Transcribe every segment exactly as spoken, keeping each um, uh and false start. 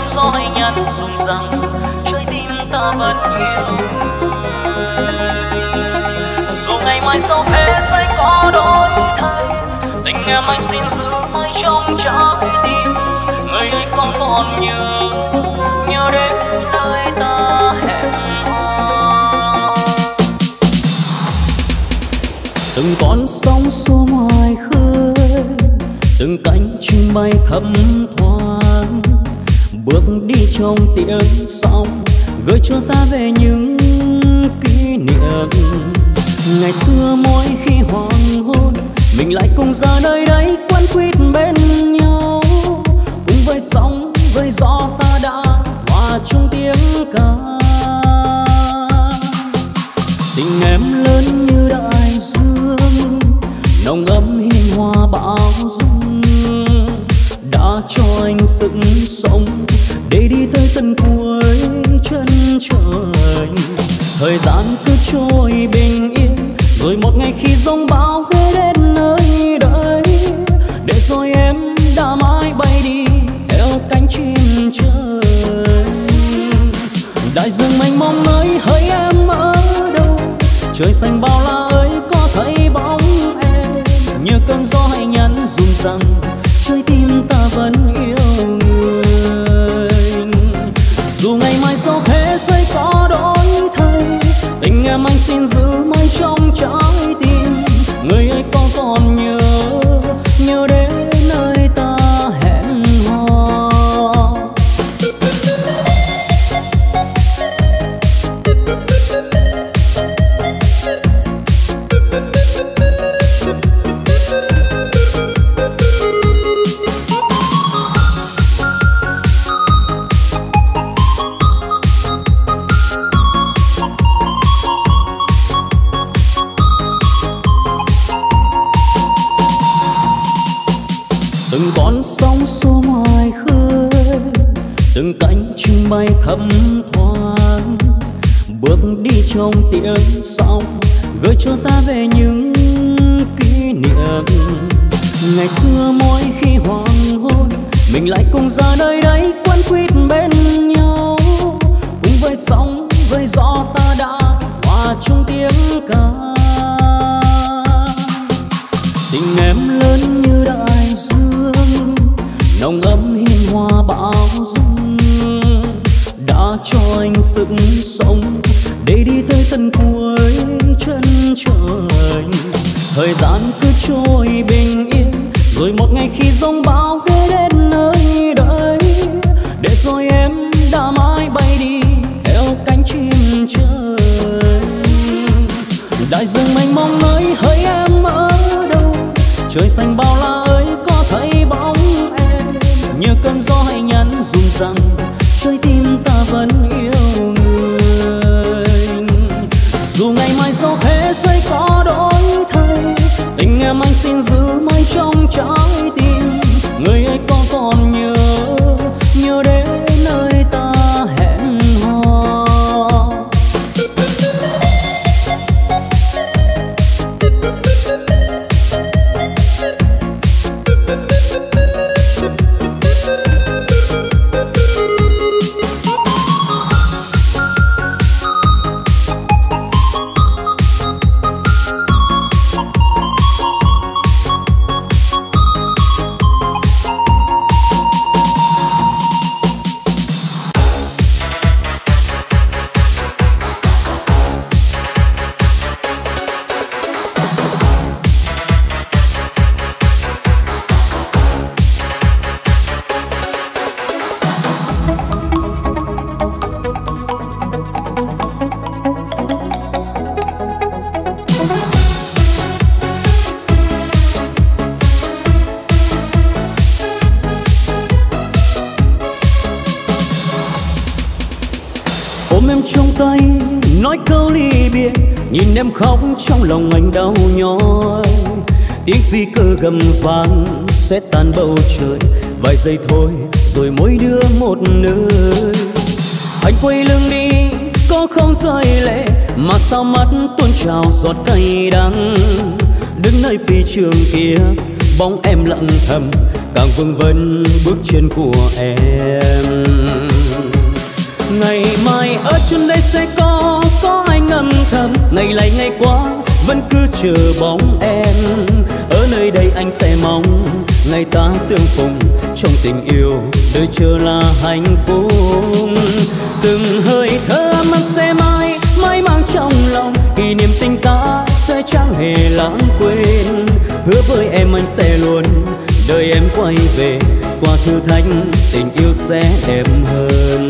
gió hay nhắn dùng rằng trái tim ta vẫn yêu người. Dù ngày mai sau thế sẽ có đổi thay, tình em anh xin giữ mãi trong trái tim. Người ơi con còn nhớ, nhớ đến nơi ta hẹn hò. Từng con sóng xô ngoài khơi, từng cánh chim bay thấp thoáng, bước đi trong tiếng sóng gửi cho ta về những kỷ niệm. Ngày xưa mỗi khi hoàng hôn, mình lại cùng ra nơi đây quấn quýt bên nhau. Cùng với sóng với gió ta đã hòa chung tiếng ca. Tình em lớn như đại dương, nồng ấm hiền hòa bao dung, đã cho anh sức sống để đi tới tận cuối chân trời. Thời gian cứ trôi bình yên, rồi một ngày khi giông bão ghé đến nơi đây, để rồi em đã mãi bay đi theo cánh chim trời. Đại dương mênh mông nơi hỡi em ở đâu, trời xanh bao la ơi có thấy bóng em. Như cơn gió hay nhắn dùm rằng trái tim ta vẫn yêu người. Dù ngày mai sau thế giới có đổi thay, tình em anh xin giữ mãi trong trái tim. Người ơi có còn nhớ, nhớ đến nơi ta hẹn hò. Từng con sóng xô ngoài khơi, từng cánh chim bay thấp thoáng, bước đi trong tiếng sóng gửi cho ta về những kỷ niệm. Ngày xưa mỗi khi hoàng hôn, mình lại cùng ra nơi đây quấn quýt bên nhau. Cùng với sóng với gió ta đã hòa chung tiếng ca. Tình em lớn như đại dương, nồng ấm hiền hòa bao dung, đã cho anh sức sống để đi tới tận cuối chân trời. Thời gian cứ trôi bình yên, rồi một ngày khi giông bão ghé đến nơi đây, để rồi em đã mãi bay đi theo cánh chim trời. Đại dương mênh mông nơi hỡi em ở đâu, trời xanh bao la ơi có thấy bóng em. Như cơn gió hay nhắn dùm rằng trái tim ta vẫn yêu người. Dù ngày mai sau thế giới có đổi thay, tình em anh xin giữ mãi trong trái tim. Người ơi có còn nhớ, nhớ đến nơi ta hẹn hò. Trong tay nói câu ly biệt, nhìn em khóc trong lòng anh đau nhói. Tiếng phi cơ gầm vang sẽ tan bầu trời, vài giây thôi rồi mỗi đứa một nơi. Anh quay lưng đi có không rơi lệ, mà sao mắt tuôn trào giọt cay đắng. Đứng nơi phi trường kia bóng em lặng thầm, càng vương vấn bước chân của em. ở chân đây sẽ có có anh âm thầm, ngày lại ngày qua vẫn cứ chờ bóng em. Ở nơi đây anh sẽ mong ngày ta tương phùng, trong tình yêu đời chờ là hạnh phúc. Từng hơi thở mắt sẽ mãi mãi mang trong lòng, kỷ niệm tình ta sẽ chẳng hề lãng quên. Hứa với em anh sẽ luôn đợi em quay về, qua thử thách tình yêu sẽ đẹp hơn.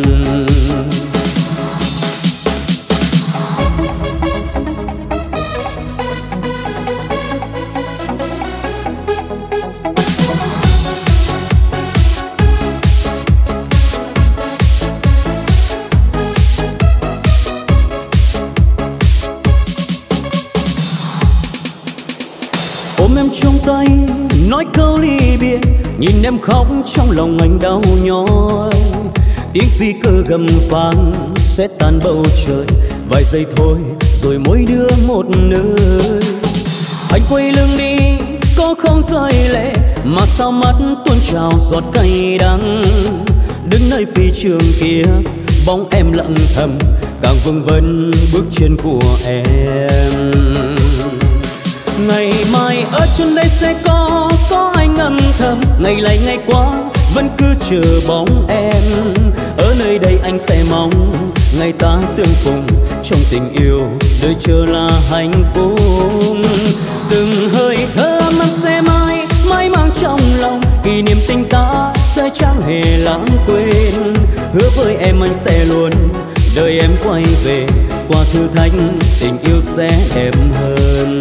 Ôm em trong tay nói câu ly biệt, nhìn em khóc trong lòng anh đau nhói. Tiếng phi cơ gầm vang sẽ tan bầu trời, vài giây thôi rồi mỗi đứa một nơi. Anh quay lưng đi có không rơi lệ, mà sao mắt tuôn trào giọt cay đắng. Đứng nơi phi trường kia bóng em lặng thầm, càng vương vấn bước chân của em. Ngày mai ở chân đây sẽ có có anh âm thầm, ngày lại ngày qua vẫn cứ chờ bóng em. Ở nơi đây anh sẽ mong ngày ta tương phùng, trong tình yêu đời chờ là hạnh phúc. Từng hơi thở mắt sẽ mãi mãi mang trong lòng, kỷ niệm tình ta sẽ chẳng hề lãng quên. Hứa với em anh sẽ luôn đợi em quay về, qua thử thách tình yêu sẽ đẹp hơn.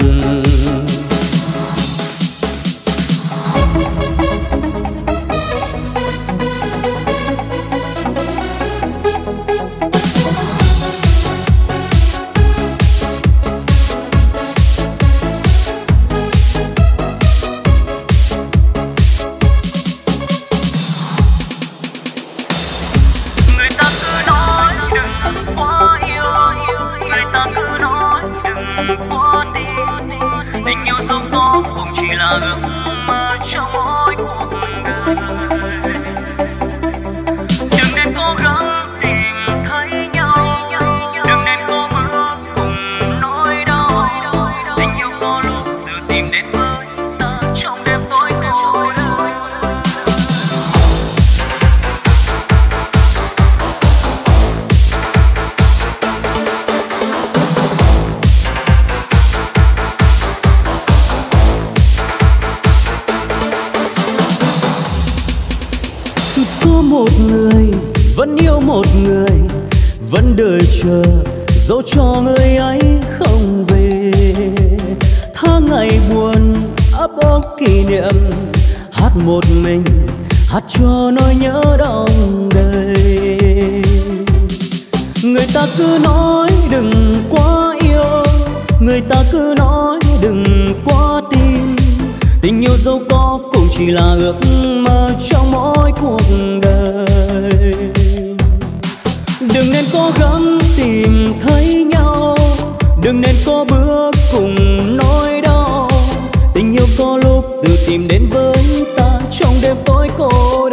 Dẫu cho người ấy không về, tháng ngày buồn ấp ôm kỷ niệm, hát một mình hát cho nỗi nhớ đong đầy. Người ta cứ nói đừng quá yêu, người ta cứ nói đừng quá tin, tình yêu dẫu có cũng chỉ là ước mơ trong mỗi cuộc đời. Đừng nên cố gắng tìm thấy nhau, đừng nên có bước cùng nỗi đau. Tình yêu có lúc tự tìm đến với ta trong đêm tối cô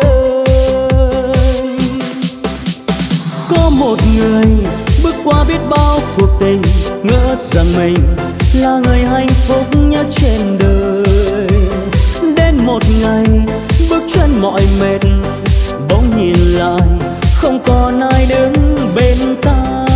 đơn. Có một người bước qua biết bao cuộc tình, ngỡ rằng mình là người hạnh phúc nhất trên đời. Đến một ngày bước chân mỏi mệt, bỗng nhìn lại không còn ai đứng bên ta.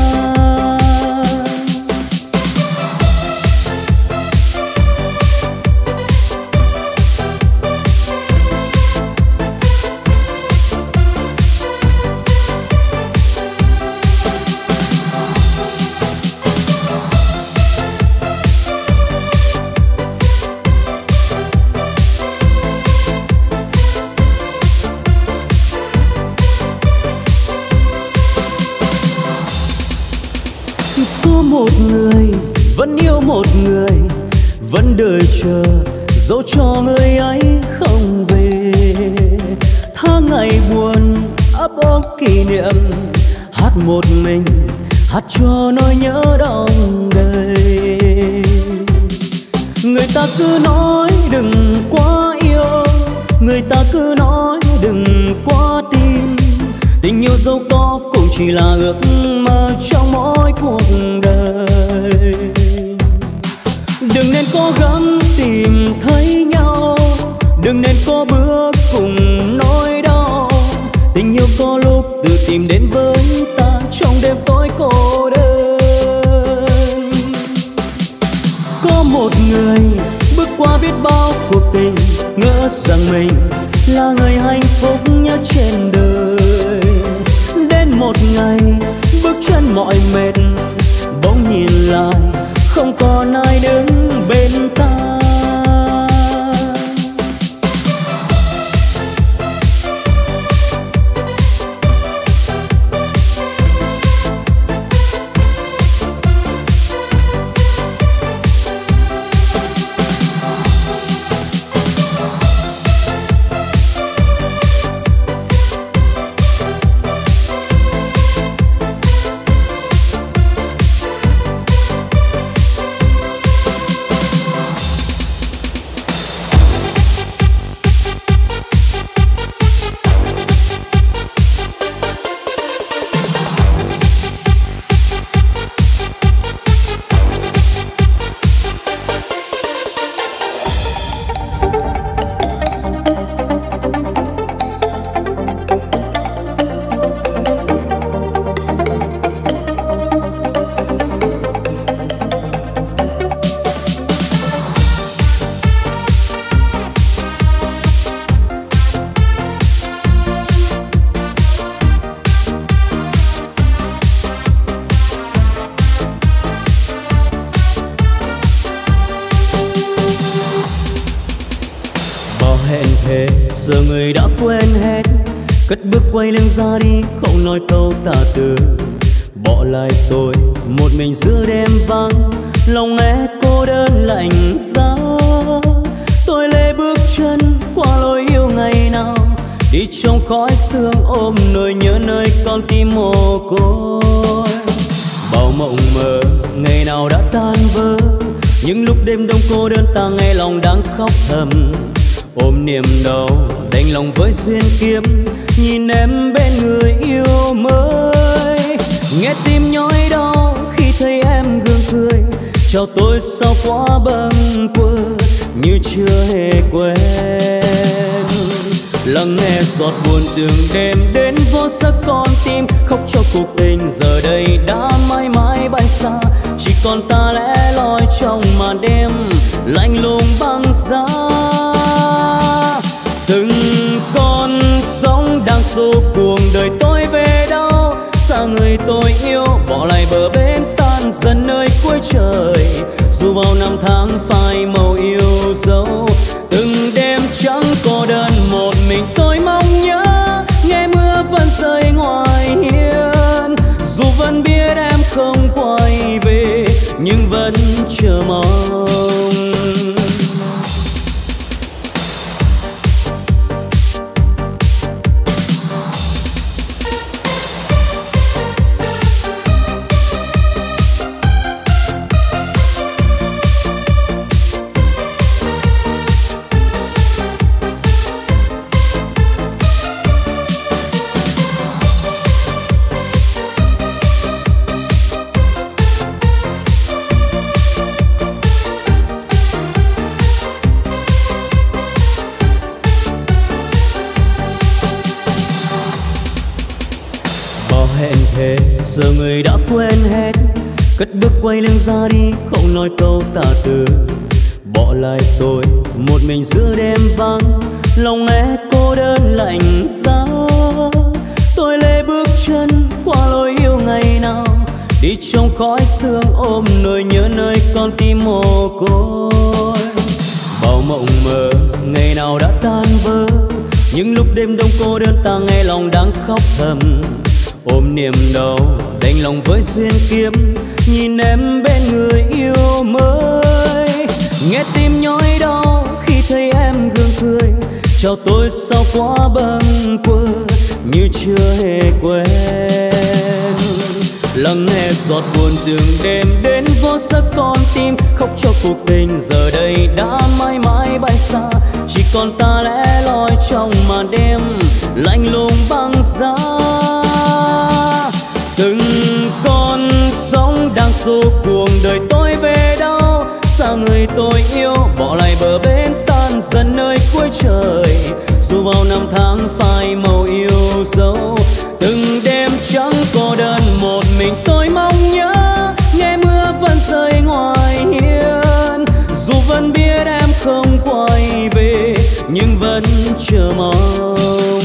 Một người vẫn yêu một người, vẫn đợi chờ dẫu cho người ấy không về. Tháng ngày buồn ấp ôm kỷ niệm, hát một mình hát cho nỗi nhớ đong đầy. Người ta cứ nói đừng quá yêu, người ta cứ nói đừng quá tin, tình yêu dẫu có cũng cũng chỉ là ước mơ trong mỗi cuộc đời. Đừng nên cố gắng tìm thấy nhau, đừng nên có bước cùng nỗi đau. Tình yêu có lúc tự tìm đến với ta trong đêm tối cô đơn. Có một người bước qua biết bao cuộc tình, ngỡ rằng mình là người hạnh phúc nhất trên đời. Đến một ngày bước chân mỏi mệt, bỗng nhìn lại không còn ai đứng bên ta. Giờ người đã quên hết, cất bước quay lưng ra đi, không nói câu tả từ. Bỏ lại tôi một mình giữa đêm vắng, lòng nghe cô đơn lạnh giá. Tôi lê bước chân qua lối yêu ngày nào, đi trong khói sương ôm nỗi nhớ nơi con tim mồ côi. Bao mộng mơ ngày nào đã tan vỡ, những lúc đêm đông cô đơn ta nghe lòng đang khóc thầm. Ôm niềm đau đành lòng với duyên kiếp, nhìn em bên người yêu mới. Nghe tim nhói đau khi thấy em gương cười, cho tôi sao quá bâng quơ như chưa hề quen. Lắng nghe giọt buồn từng đêm đến vô giấc con tim, khóc cho cuộc tình giờ đây đã mãi mãi bay xa. Chỉ còn ta lẻ loi trong màn đêm lạnh lùng băng giá. Từng con sóng đang xô cuồng đời tôi về đâu, xa người tôi yêu bỏ lại bờ bến tan dần nơi cuối trời. Dù bao năm tháng phai màu yêu dấu, từng đêm trắng cô đơn một mình tôi mong nhớ, nghe mưa vẫn rơi ngoài hiên. Dù vẫn biết em không quay về nhưng vẫn chờ mong. Giờ người đã quên hết, cất bước quay lưng ra đi, không nói câu tả từ. Bỏ lại tôi một mình giữa đêm vắng, lòng nghe cô đơn lạnh giá. Tôi lê bước chân qua lối yêu ngày nào, đi trong khói sương ôm nỗi nhớ nơi con tim mồ côi. Bao mộng mơ ngày nào đã tan vỡ, những lúc đêm đông cô đơn ta nghe lòng đang khóc thầm. Ôm niềm đau đành lòng với duyên kiếp, nhìn em bên người yêu mới. Nghe tim nhói đau khi thấy em gương cười, cho tôi sao quá bâng quơ như chưa hề quen. Lắng nghe giọt buồn từng đêm đến vô giấc con tim, khóc cho cuộc tình giờ đây đã mãi mãi bay xa. Chỉ còn ta lẻ loi trong màn đêm lạnh lùng băng giá. từng con sóng đang xô cuồng đời tôi về đâu, sao người tôi yêu bỏ lại bờ bên tan dần nơi cuối trời. Dù bao năm tháng phai màu yêu dấu, từng đêm trắng cô đơn một mình tôi mong nhớ, nghe mưa vẫn rơi ngoài hiên. Dù vẫn biết em không quay về nhưng vẫn chờ mong.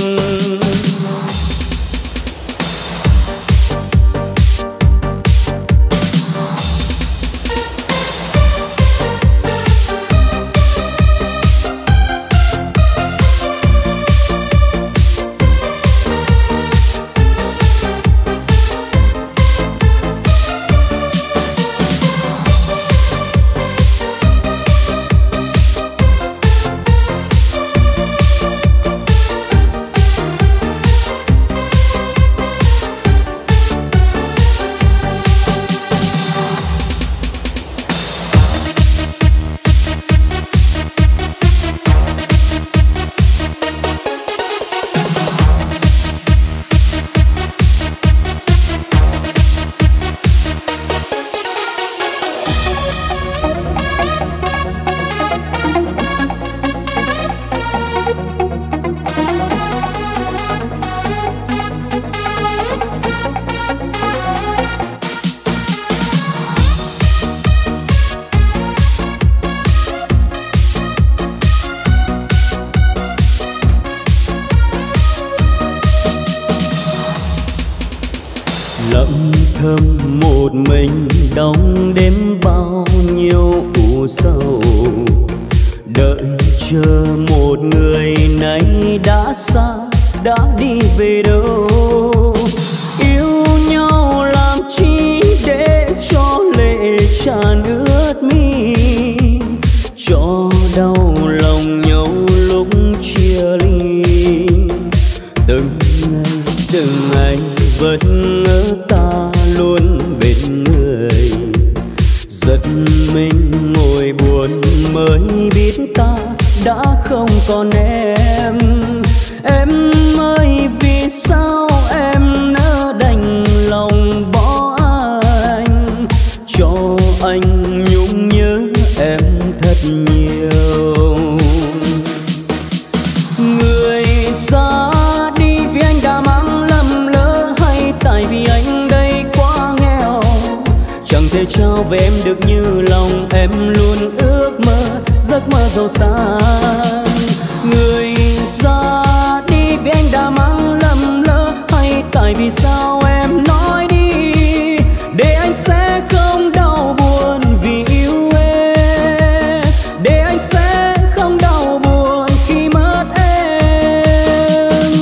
lặng thầm một mình đong đêm bao nhiêu u sầu, đợi chờ một người nay đã xa đã đi về đâu. Yêu nhau làm chi để cho lệ tràn ướt mi, cho đau lòng nhau lúc chia ly. Từng ngày từng ngày vẫn ngỡ ta luôn bên người, giật mình ngồi buồn mới biết ta đã không còn em. Em ơi vì sao em nỡ đành lòng bỏ anh, cho anh nhung nhớ em thật nhiều. Người ra đi vì anh đã mang lầm lỡ, hay tại vì anh đây quá nghèo, chẳng thể trao về em được như lòng em luôn ước mơ, giấc mơ giàu sang. Người ra đi vì anh đã mang lầm lỡ, hay tại vì sao em nói đi để anh sẽ không đau buồn vì yêu em, để anh sẽ không đau buồn khi mất em.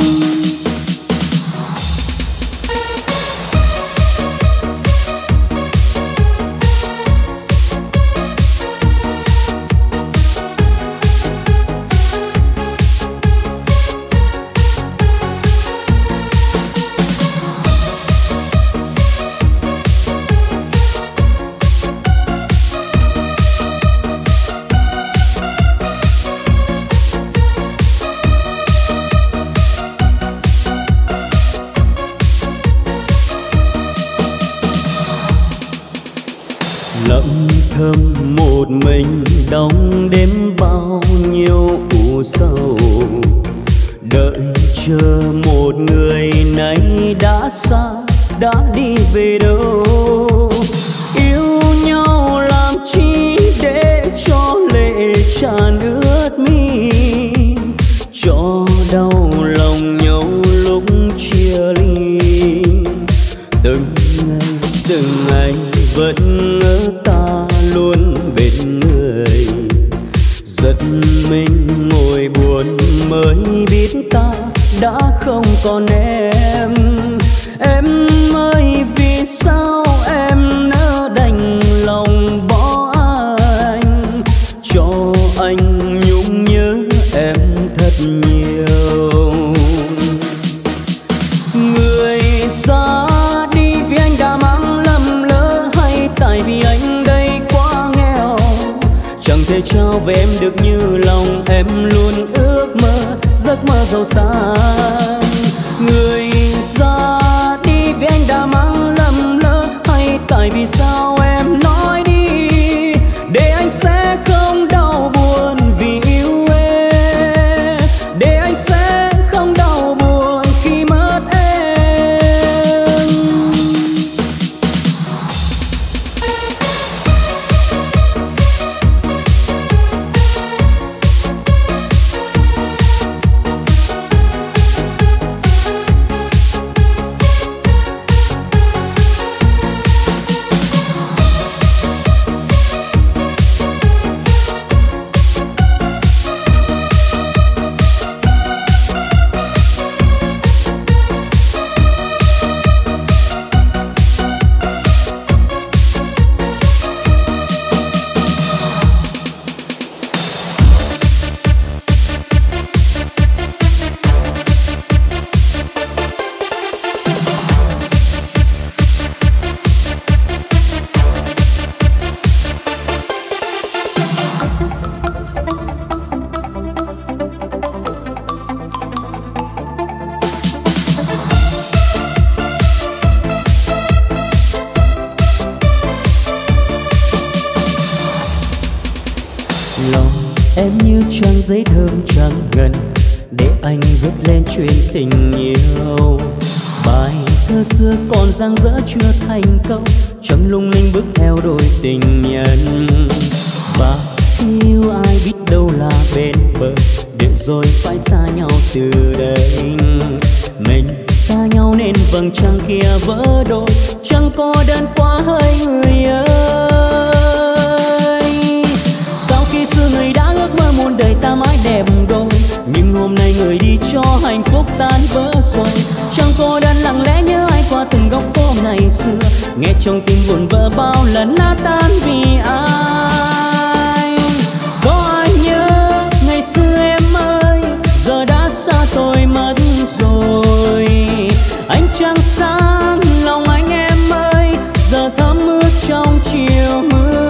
Lặng thầm một mình đong đêm bao nhiêu u sầu, đợi chờ một người nay đã xa đã đi về đâu. Yêu nhau làm chi để cho lệ tràn ướt mi, cho đau lòng nhau lúc chia ly. Từng ngày từng ngày vẫn ngỡ ta luôn bên người, giật mình ngồi buồn mới biết ta đã không còn em. Em ơi vì sao em nỡ đành lòng bỏ anh, cho anh nhung nhớ em thật nhiều. Người ra đi vì anh đã mang lầm lỡ, hay tại vì anh đây quá nghèo, chẳng thể trao về em được như lòng em luôn ước mơ, giấc mơ giàu sang. Người ra đi vì anh đã em như trang giấy thơm trắng ngần để anh viết lên chuyện tình yêu. Bài thơ xưa còn dang dở chưa thành câu, trăng lung linh bước theo đôi tình nhân. Và yêu ai biết đâu là bên bờ, để rồi phải xa nhau từ đây. Mình xa nhau nên vầng trăng kia vỡ đôi, chẳng có đơn quá hơi người ơi. Sau khi xưa người đã ước mơ muôn đời ta mãi đẹp đôi, nhưng hôm nay người đi cho hạnh phúc tan vỡ rồi. Chẳng cô đơn lặng lẽ nhớ ai qua từng góc phố ngày xưa, nghe trong tim buồn vỡ bao lần nát tan vì ai. Có ai nhớ ngày xưa em ơi, giờ đã xa tôi mất rồi. Ánh trăng sáng lòng anh em ơi, giờ thấm ướt trong chiều mưa.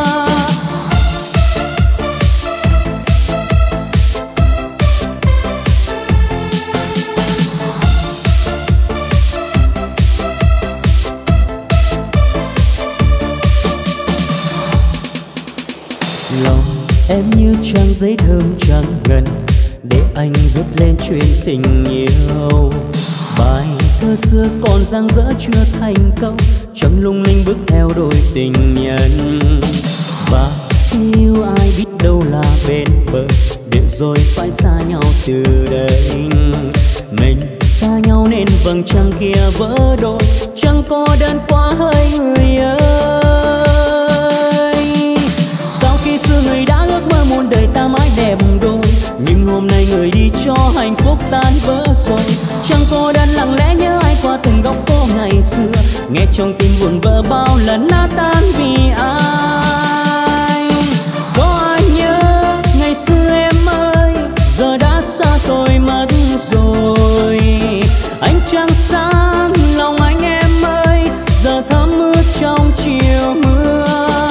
Lòng em như trang giấy thơm trắng ngần để anh viết lên chuyện tình yêu. Bài thơ xưa còn dang dở chưa thành câu, trăng lung linh bước theo đôi tình nhân. Và yêu ai biết đâu là bên bờ, để rồi phải xa nhau từ đây. Mình xa nhau nên vầng trăng kia vỡ đôi, chẳng có đơn quá hơi người ơi. Sau khi xưa người đã ước mơ muôn đời ta mãi đẹp đôi, nhưng hôm nay người đi cho hạnh phúc tan vỡ rồi. Chẳng cô đơn lặng lẽ nhớ ai qua từng góc phố ngày xưa, nghe trong tim buồn vỡ bao lần nát tan vì ai. Có ai nhớ ngày xưa em ơi, giờ đã xa tôi mất rồi. Ánh trăng sáng lòng anh em ơi, giờ thấm ướt trong chiều mưa.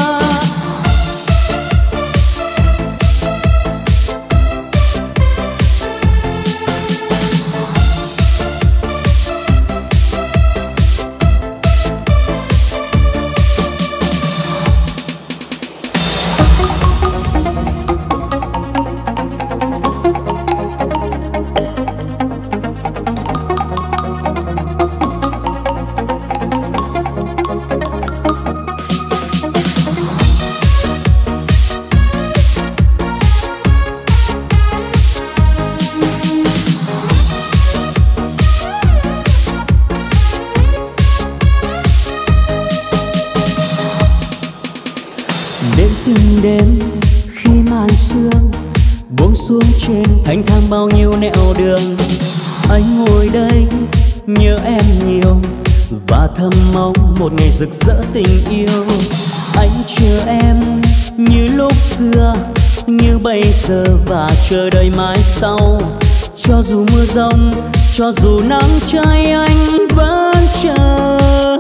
Đêm khi màn sương buông xuống trên hành thang bao nhiêu nẻo đường, anh ngồi đây nhớ em nhiều và thầm mong một ngày rực rỡ tình yêu. Anh chờ em như lúc xưa, như bây giờ và chờ đợi mai sau. Cho dù mưa giông, cho dù nắng cháy, anh vẫn chờ.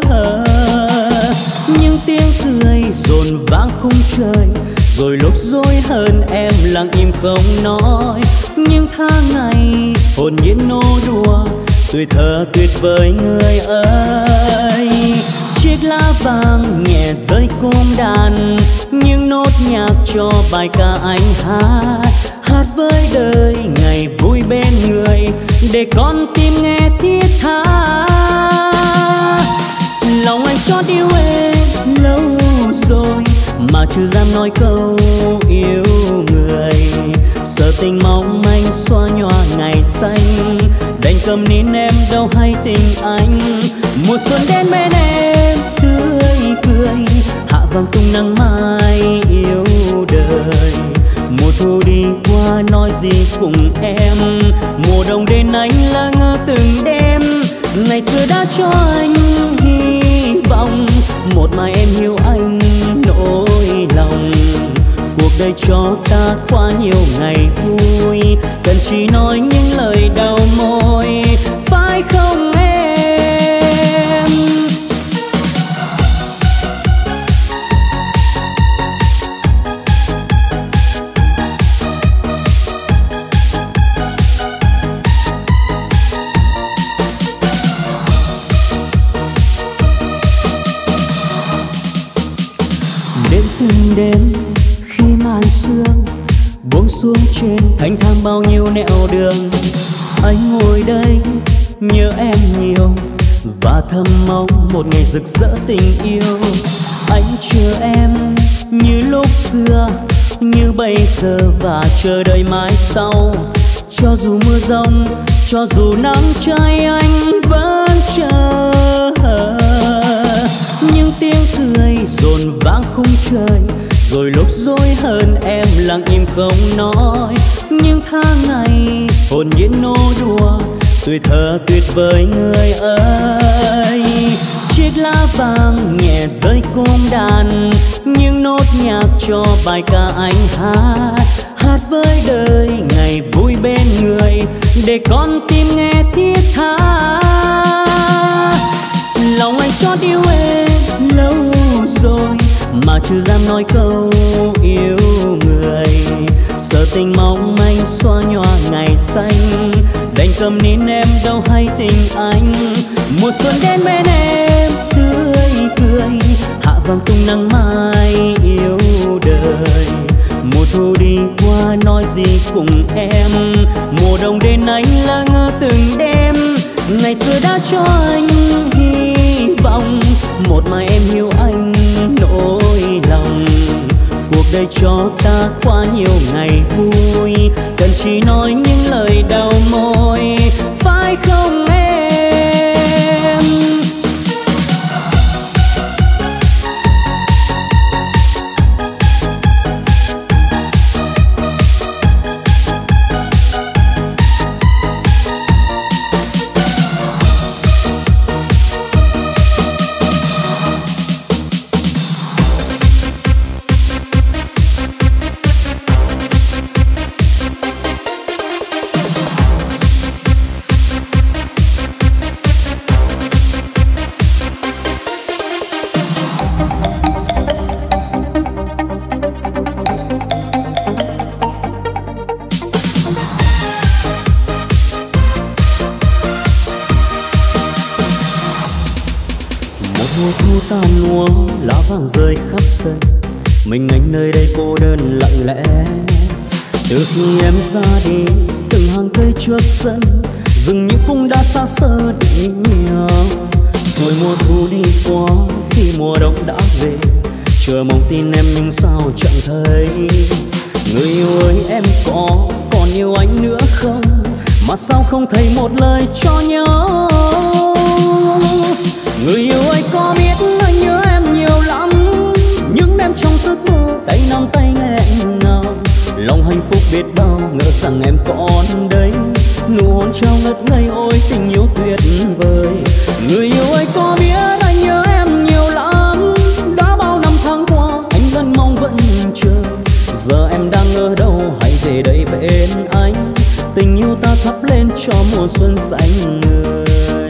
Những tiếng cười dồn vang khung trời, rồi lúc dối hơn em lặng im không nói. Những tháng ngày hồn nhiên nô đùa, tuổi thơ tuyệt vời người ơi. Chiếc lá vàng nhẹ rơi cung đàn, những nốt nhạc cho bài ca anh hát. Hát với đời ngày vui bên người, để con tim nghe thiết tha. Lòng anh chót yêu em lâu rồi, mà chưa dám nói câu yêu người. Sợ tình mong manh xóa nhòa ngày xanh, đành cầm nín em đâu hay tình anh. Mùa xuân đến bên em tươi cười, hạ vàng tung nắng mai yêu đời. Mùa thu đi qua nói gì cùng em, mùa đông đến anh lơ ngơ từng đêm. Ngày xưa đã cho anh hy vọng, một mai em hiểu anh nỗi lòng. Cuộc đời cho ta quá nhiều ngày vui, cần chỉ nói những lời đầu môi, phải không em? xuống trên thanh thang bao nhiêu nẻo đường. Anh ngồi đây nhớ em nhiều và thầm mong một ngày rực rỡ tình yêu. Anh chờ em như lúc xưa, như bây giờ và chờ đợi mai sau. Cho dù mưa giông, cho dù nắng cháy, anh vẫn chờ. Những tiếng cười dồn vang khung trời, rồi lúc dối hơn em lặng im không nói. Những tháng ngày hồn nhiên nô đùa, tuổi thơ tuyệt vời người ơi. Chiếc lá vàng nhẹ rơi cung đàn, những nốt nhạc cho bài ca anh hát. Hát với đời ngày vui bên người, để con tim nghe thiết tha. Lòng anh cho yêu em lâu rồi mà chưa dám nói câu yêu người. Sợ tình mong manh xóa nhòa ngày xanh, đành cầm nín em đâu hay tình anh. Mùa xuân đến bên em tươi cười, hạ vàng tung nắng mai yêu đời. Mùa thu đi qua nói gì cùng em, mùa đông đến anh lơ ngơ từng đêm. Ngày xưa đã cho anh hy vọng, một mai em hiểu anh nỗi lòng. Cuộc đời cho ta qua nhiều ngày vui, cần chỉ nói những lời đầu môi, phải không em? Rơi khắp sân, mình anh nơi đây cô đơn lặng lẽ. Từ khi em ra đi, từng hàng cây trước sân, dường như cũng đã xa xơ đi nhiều. Rồi mùa thu đi qua, khi mùa đông đã về, chờ mong tin em nhưng sao chẳng thấy. Người yêu ơi em có còn yêu anh nữa không, mà sao không thấy một lời cho nhau. Người yêu ơi có biết anh nhớ em nhiều lắm, những đêm trong giấc mơ tay nắm tay nghẹn ngào. Lòng hạnh phúc biết bao, ngỡ rằng em còn đây, nụ hôn trao ngất ngây ôi tình yêu tuyệt vời. Người yêu ơi có biết anh nhớ em nhiều lắm, đã bao năm tháng qua anh vẫn mong vẫn chờ. Giờ em đang ở đâu hãy về đây bên anh, tình yêu ta thắp lên cho mùa xuân xanh người.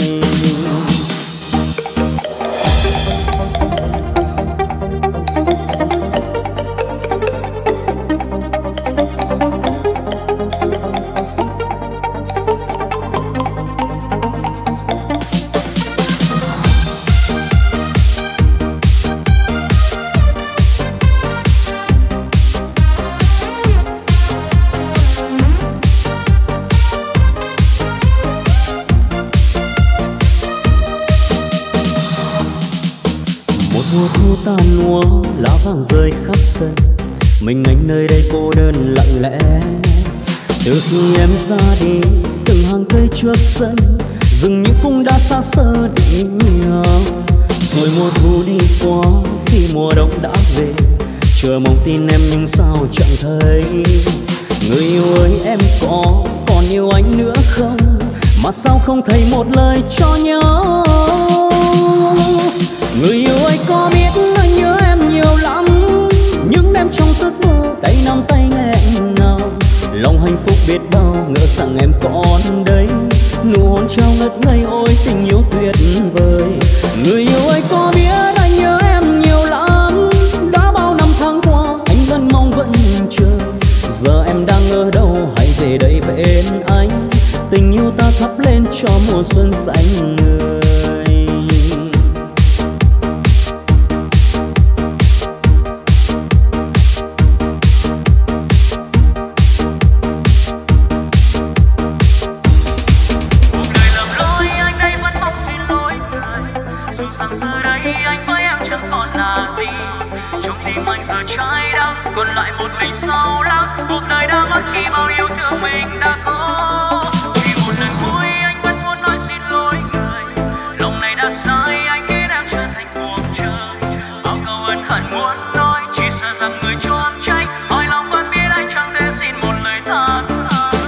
Rơi khắp sân, mình anh nơi đây cô đơn lặng lẽ. Từ khi em ra đi, từng hàng cây trước sân, dường như cũng đã xa xơ đi nhiều. Rồi mùa thu đi qua, khi mùa đông đã về, chờ mong tin em nhưng sao chẳng thấy. Người yêu ơi em có còn yêu anh nữa không, mà sao không thấy một lời cho nhau. Người yêu ơi có biết anh nhớ em nhiều lắm, những đêm trong giấc mơ tay nắm tay nghẹn ngào. Lòng hạnh phúc biết bao, ngỡ rằng em còn đây, nụ hôn trao ngất ngây ôi tình yêu tuyệt vời. Người yêu ơi có biết anh nhớ em nhiều lắm, đã bao năm tháng qua anh vẫn mong vẫn chờ. Giờ em đang ở đâu hãy về đây bên anh, tình yêu ta thắp lên cho mùa xuân xanh người. gì. Trong tim anh giờ trái đắng, còn lại một mình sâu lắng. Cuộc đời đã mất khi bao yêu thương mình đã có. Chỉ một lần vui anh vẫn muốn nói xin lỗi người. Lòng này đã sai anh khiến em trở thành cuộc chơi. Bao câu ân hận muốn nói, chỉ sợ rằng người trốn tránh. Hỏi lòng vẫn biết anh chẳng thể xin một lời tha thứ.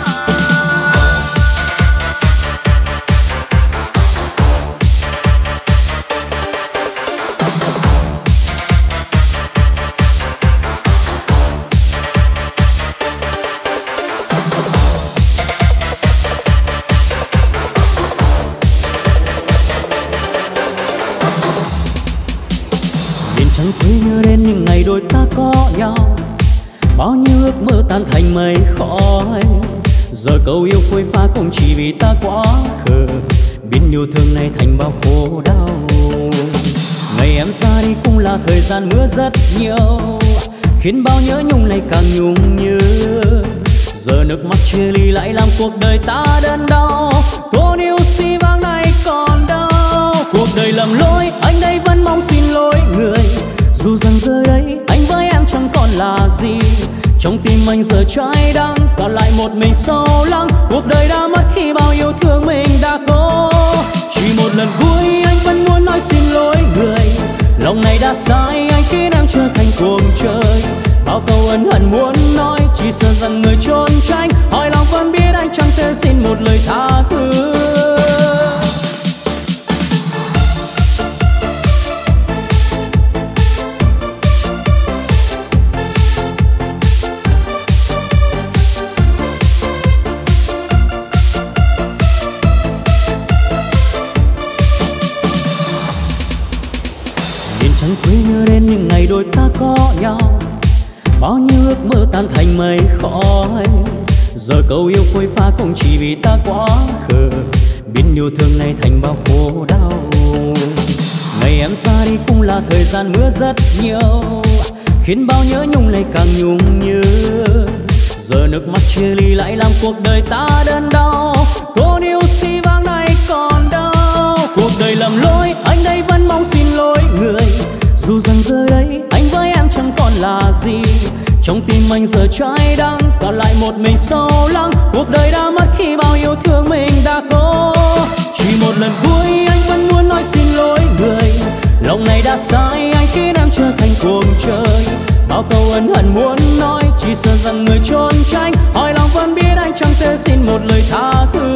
Chẳng thể nhớ đến những ngày đôi ta có nhau, bao nhiêu ước mơ tan thành mây khói. Giờ câu yêu phôi pha cũng chỉ vì ta quá khờ, biến yêu thương này thành bao khổ đau. Ngày em ra đi cũng là thời gian mưa rất nhiều, khiến bao nhớ nhung này càng nhung nhớ. Giờ nước mắt chia ly lại làm cuộc đời ta đớn đau. Cô yêu si vang này còn đâu. Cuộc đời lầm lỗi, anh đây vẫn mong xin lỗi người. Dù rằng giờ đây anh với em chẳng còn là gì. Trong tim anh giờ trái đắng, còn lại một mình sâu lắng. Cuộc đời đã mất khi bao yêu thương mình đã có. Chỉ một lần vui anh vẫn muốn nói xin lỗi người. Lòng này đã sai anh khiến em trở thành cuồng trời. Bao câu ân hận muốn nói, chỉ sợ rằng người trốn tránh. Hỏi lòng vẫn biết anh chẳng thể xin một lời tha thứ. Chẳng quên nhớ đến những ngày đôi ta có nhau, bao nhiêu ước mơ tan thành mây khói. Giờ câu yêu phôi pha cũng chỉ vì ta quá khờ, biến yêu thương này thành bao khổ đau. Ngày em ra đi cũng là thời gian mưa rất nhiều, khiến bao nhớ nhung này càng nhung nhớ. Giờ nước mắt chia ly lại làm cuộc đời ta đớn đau. Cô yêu si vang này còn đâu. Cuộc đời lầm lỗi, anh đây vẫn mong xin lỗi người. Dù rằng giờ đây anh với em chẳng còn là gì. Trong tim anh giờ trái đắng, còn lại một mình sâu lắng. Cuộc đời đã mất khi bao yêu thương mình đã có. Chỉ một lần vui anh vẫn muốn nói xin lỗi người. Lòng này đã sai anh khiến em trở thành cuồng trời. Bao câu ân hận muốn nói, chỉ sợ rằng người trốn tránh. Hỏi lòng vẫn biết anh chẳng thể xin một lời tha thứ.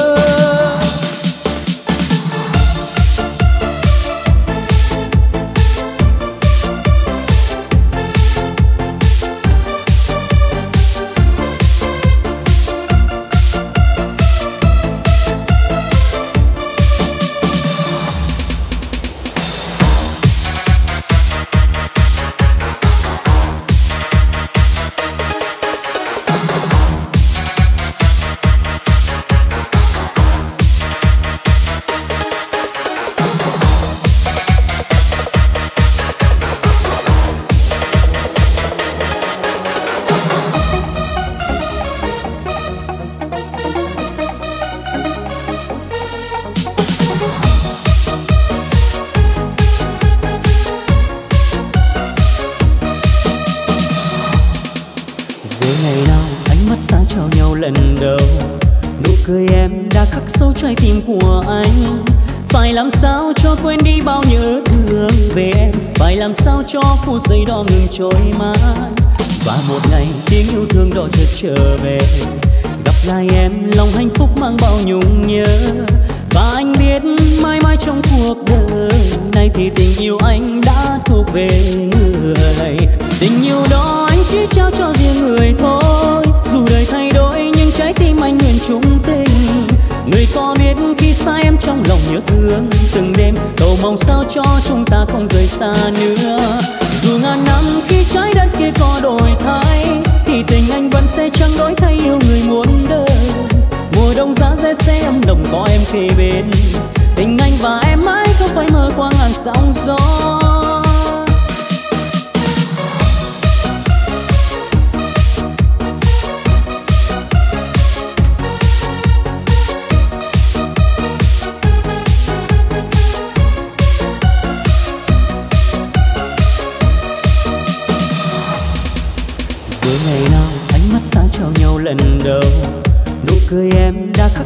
Trái tim của anh phải làm sao cho quên đi bao nhớ thương về em, phải làm sao cho phút giây đó ngừng trôi mãi. Và một ngày tiếng yêu thương đó chợt trở về, gặp lại em lòng hạnh phúc mang bao nhung nhớ. Và anh biết mãi mãi trong cuộc đời này thì tình yêu anh đã thuộc về người. Tình yêu đó anh chỉ trao cho riêng người thôi. Dù đời thay đổi nhưng trái tim anh nguyện chung tình. Người có biết khi xa em trong lòng nhớ thương từng đêm, cầu mong sao cho chúng ta không rời xa nữa. Dù ngàn năm khi trái đất kia có đổi thay, thì tình anh vẫn sẽ chẳng đổi thay yêu người muôn đời. Mùa đông giá rét sẽ ấm đồng có em kề bên, tình anh và em mãi không phải mơ qua ngàn sóng gió.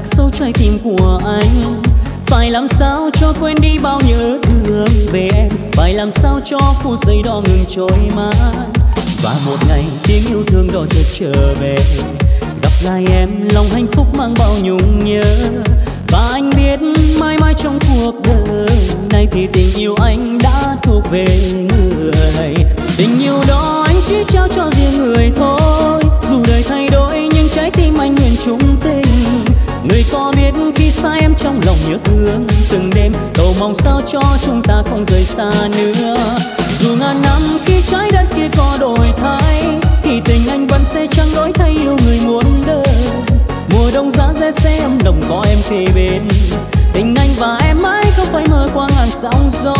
sâu trái tim của anh. Phải làm sao cho quên đi bao nhớ thương về em, phải làm sao cho phút giây đó ngừng trôi mãi. Và một ngày tiếng yêu thương đó chợt trở về, gặp lại em lòng hạnh phúc mang bao nhung nhớ. Và anh biết mãi mãi trong cuộc đời này thì tình yêu anh đã thuộc về người. Tình yêu đó anh chỉ trao cho riêng người thôi, dù đời thay đổi nhưng trái tim anh nguyện chung tình. Người có biết khi xa em trong lòng nhớ thương từng đêm, cầu mong sao cho chúng ta không rời xa nữa. Dù ngàn năm khi trái đất kia có đổi thay, thì tình anh vẫn sẽ chẳng đổi thay yêu người muôn đời. Mùa đông giá rét sẽ ấm đồng có em kề bên, tình anh và em mãi không phải mơ qua ngàn sóng gió.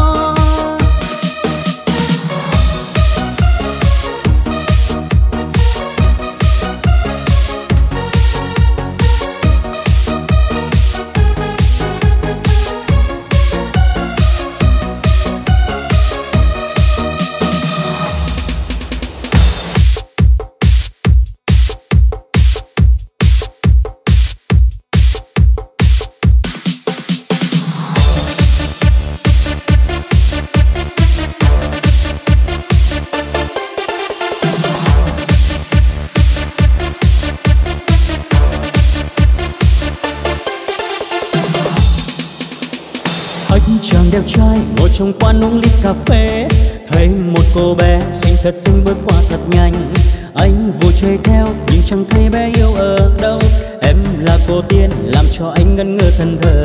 Chàng đẹp trai ngồi trong quán uống ly cà phê, thấy một cô bé xinh thật xinh bước qua thật nhanh. Anh vội chạy theo nhưng chẳng thấy bé yêu ở đâu. Em là cô tiên làm cho anh ngẩn ngơ thân thờ.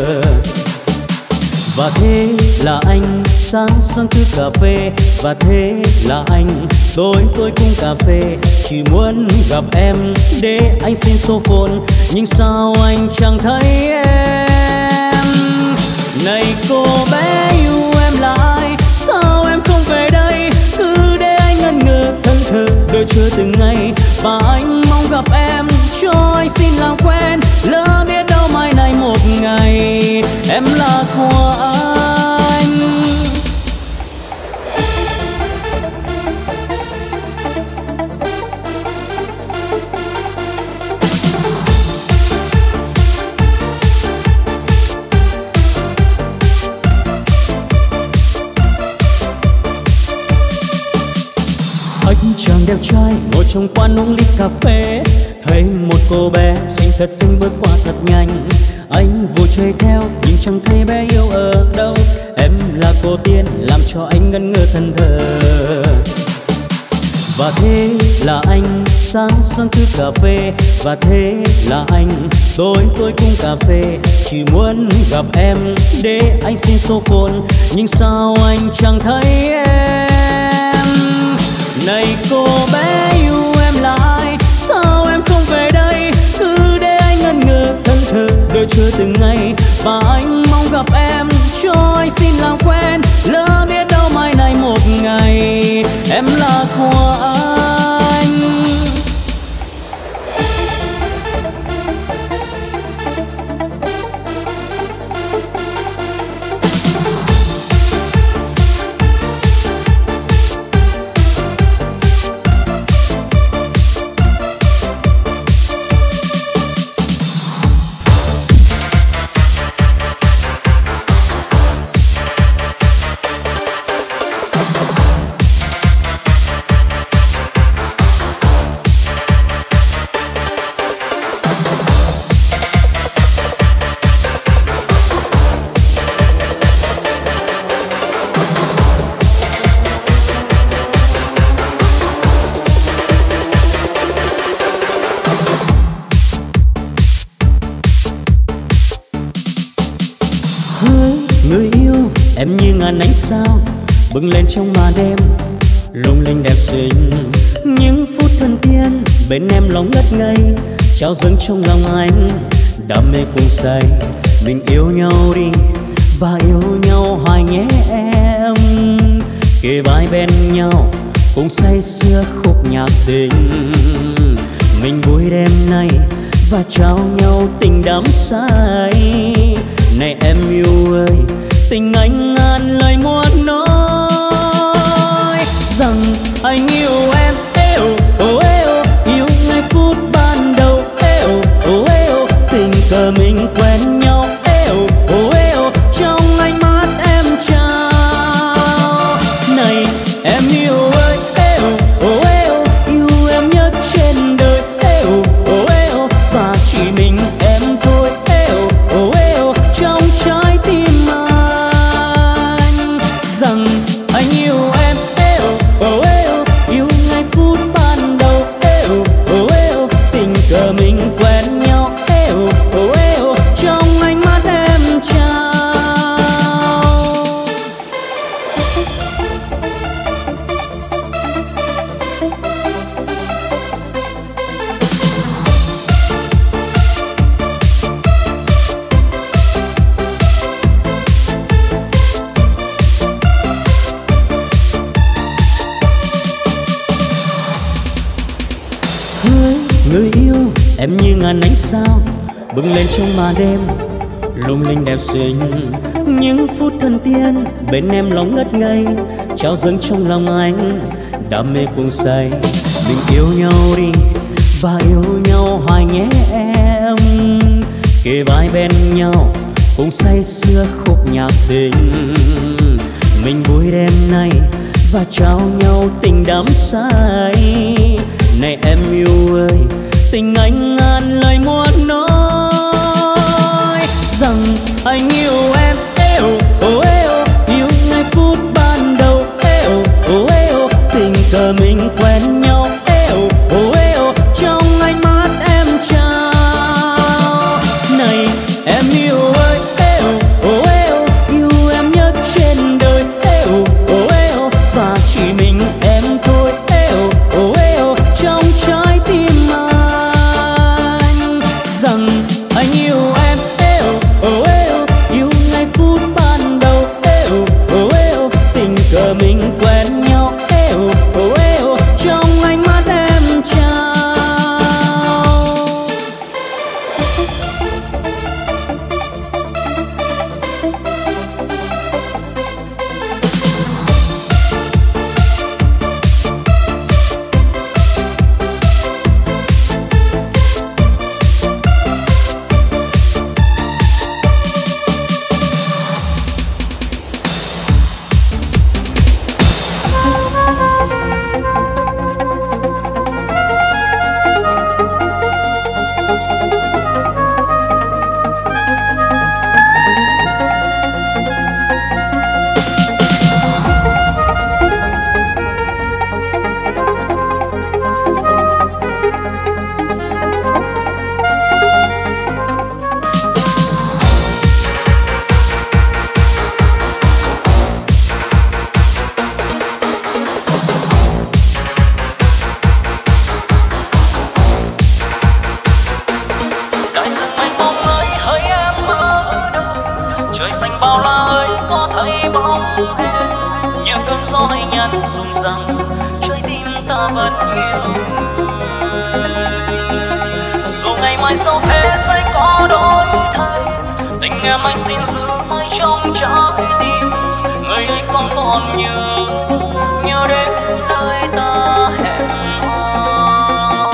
Và thế là anh sáng sáng thức cà phê, và thế là anh tối tối cũng cà phê. Chỉ muốn gặp em để anh xin số phone, nhưng sao anh chẳng thấy em. Này cô bé yêu em là ai, sao em không về đây, cứ để anh ngẩn ngơ thân thờ đợi chờ từng ngày. Và anh mong gặp em cho anh xin làm quen, lỡ biết đâu mai này một ngày em là của anh. Chàng đẹp trai ngồi trong quán uống ly cà phê, thấy một cô bé xinh thật xinh bước qua thật nhanh. Anh vội chạy theo nhưng chẳng thấy bé yêu ở đâu. Em là cô tiên làm cho anh ngẩn ngơ thân thờ. Và thế là anh sáng sáng thức cà phê, và thế là anh tối tối cũng cà phê. Chỉ muốn gặp em để anh xin số phone, nhưng sao anh chẳng thấy em. Này cô bé yêu em là ai, sao em không về đây, cứ để anh ngẩn ngơ thân thờ đợi chờ từng ngày. Và anh mong gặp em cho anh xin làm quen, lỡ biết đâu mai này một ngày em là của anh. Em như ngàn ánh sao bừng lên trong màn đêm, lung linh đẹp xinh. Những phút thân tiên bên em lòng ngất ngây, trao dâng trong lòng anh đam mê cuồng say. Mình yêu nhau đi và yêu nhau hoài nhé em, kề vai bên nhau cùng say sưa khúc nhạc tình. Mình vui đêm nay và trao nhau tình đắm say. Này em yêu ơi, tình anh ngàn lời muốn nói rằng anh yêu em. Eo, oh, eo, yêu ngay phút ban đầu. Eo, oh, eo, tình ngàn ánh sao bừng lên trong màn đêm lung linh đẹp xinh. Những phút thần tiên bên em lòng ngất ngây, trao dâng trong lòng anh đam mê cuồng say. Mình yêu nhau đi và yêu nhau hoài nhé em, kề vai bên nhau cùng say sưa khúc nhạc tình. Mình vui đêm nay và trao nhau tình đắm say. Này em yêu ơi, tình anh ngàn lời muốn nói rằng anh yêu em. Eo, oh eo, yêu ngay phút ban đầu. Eo, oh eo, tình cờ mình quen nhau. Eo, oh eo, trong ánh mắt em trao. Này em yêu ơi, eo, oh eo, yêu em nhất trên đời. Eo, oh eo, và chỉ mình em thôi. Eo, oh eo, trong trái tim anh rằng anh yêu em. Eo, oh eo, yêu ngay phút ban đầu. Eo, oh eo, tình cờ mình quen nhau. Eo, oh eo, trong ánh mắt em trao. Trời xanh bao la ơi, có thấy bóng em như cơn gió hay nhắn rung rằng trái tim ta vẫn yêu người. Dù ngày mai sau thế sẽ có đổi thay, tình em anh xin giữ mãi trong trái tim. Người ơi con còn nhớ, nhớ đến nơi ta hẹn hò.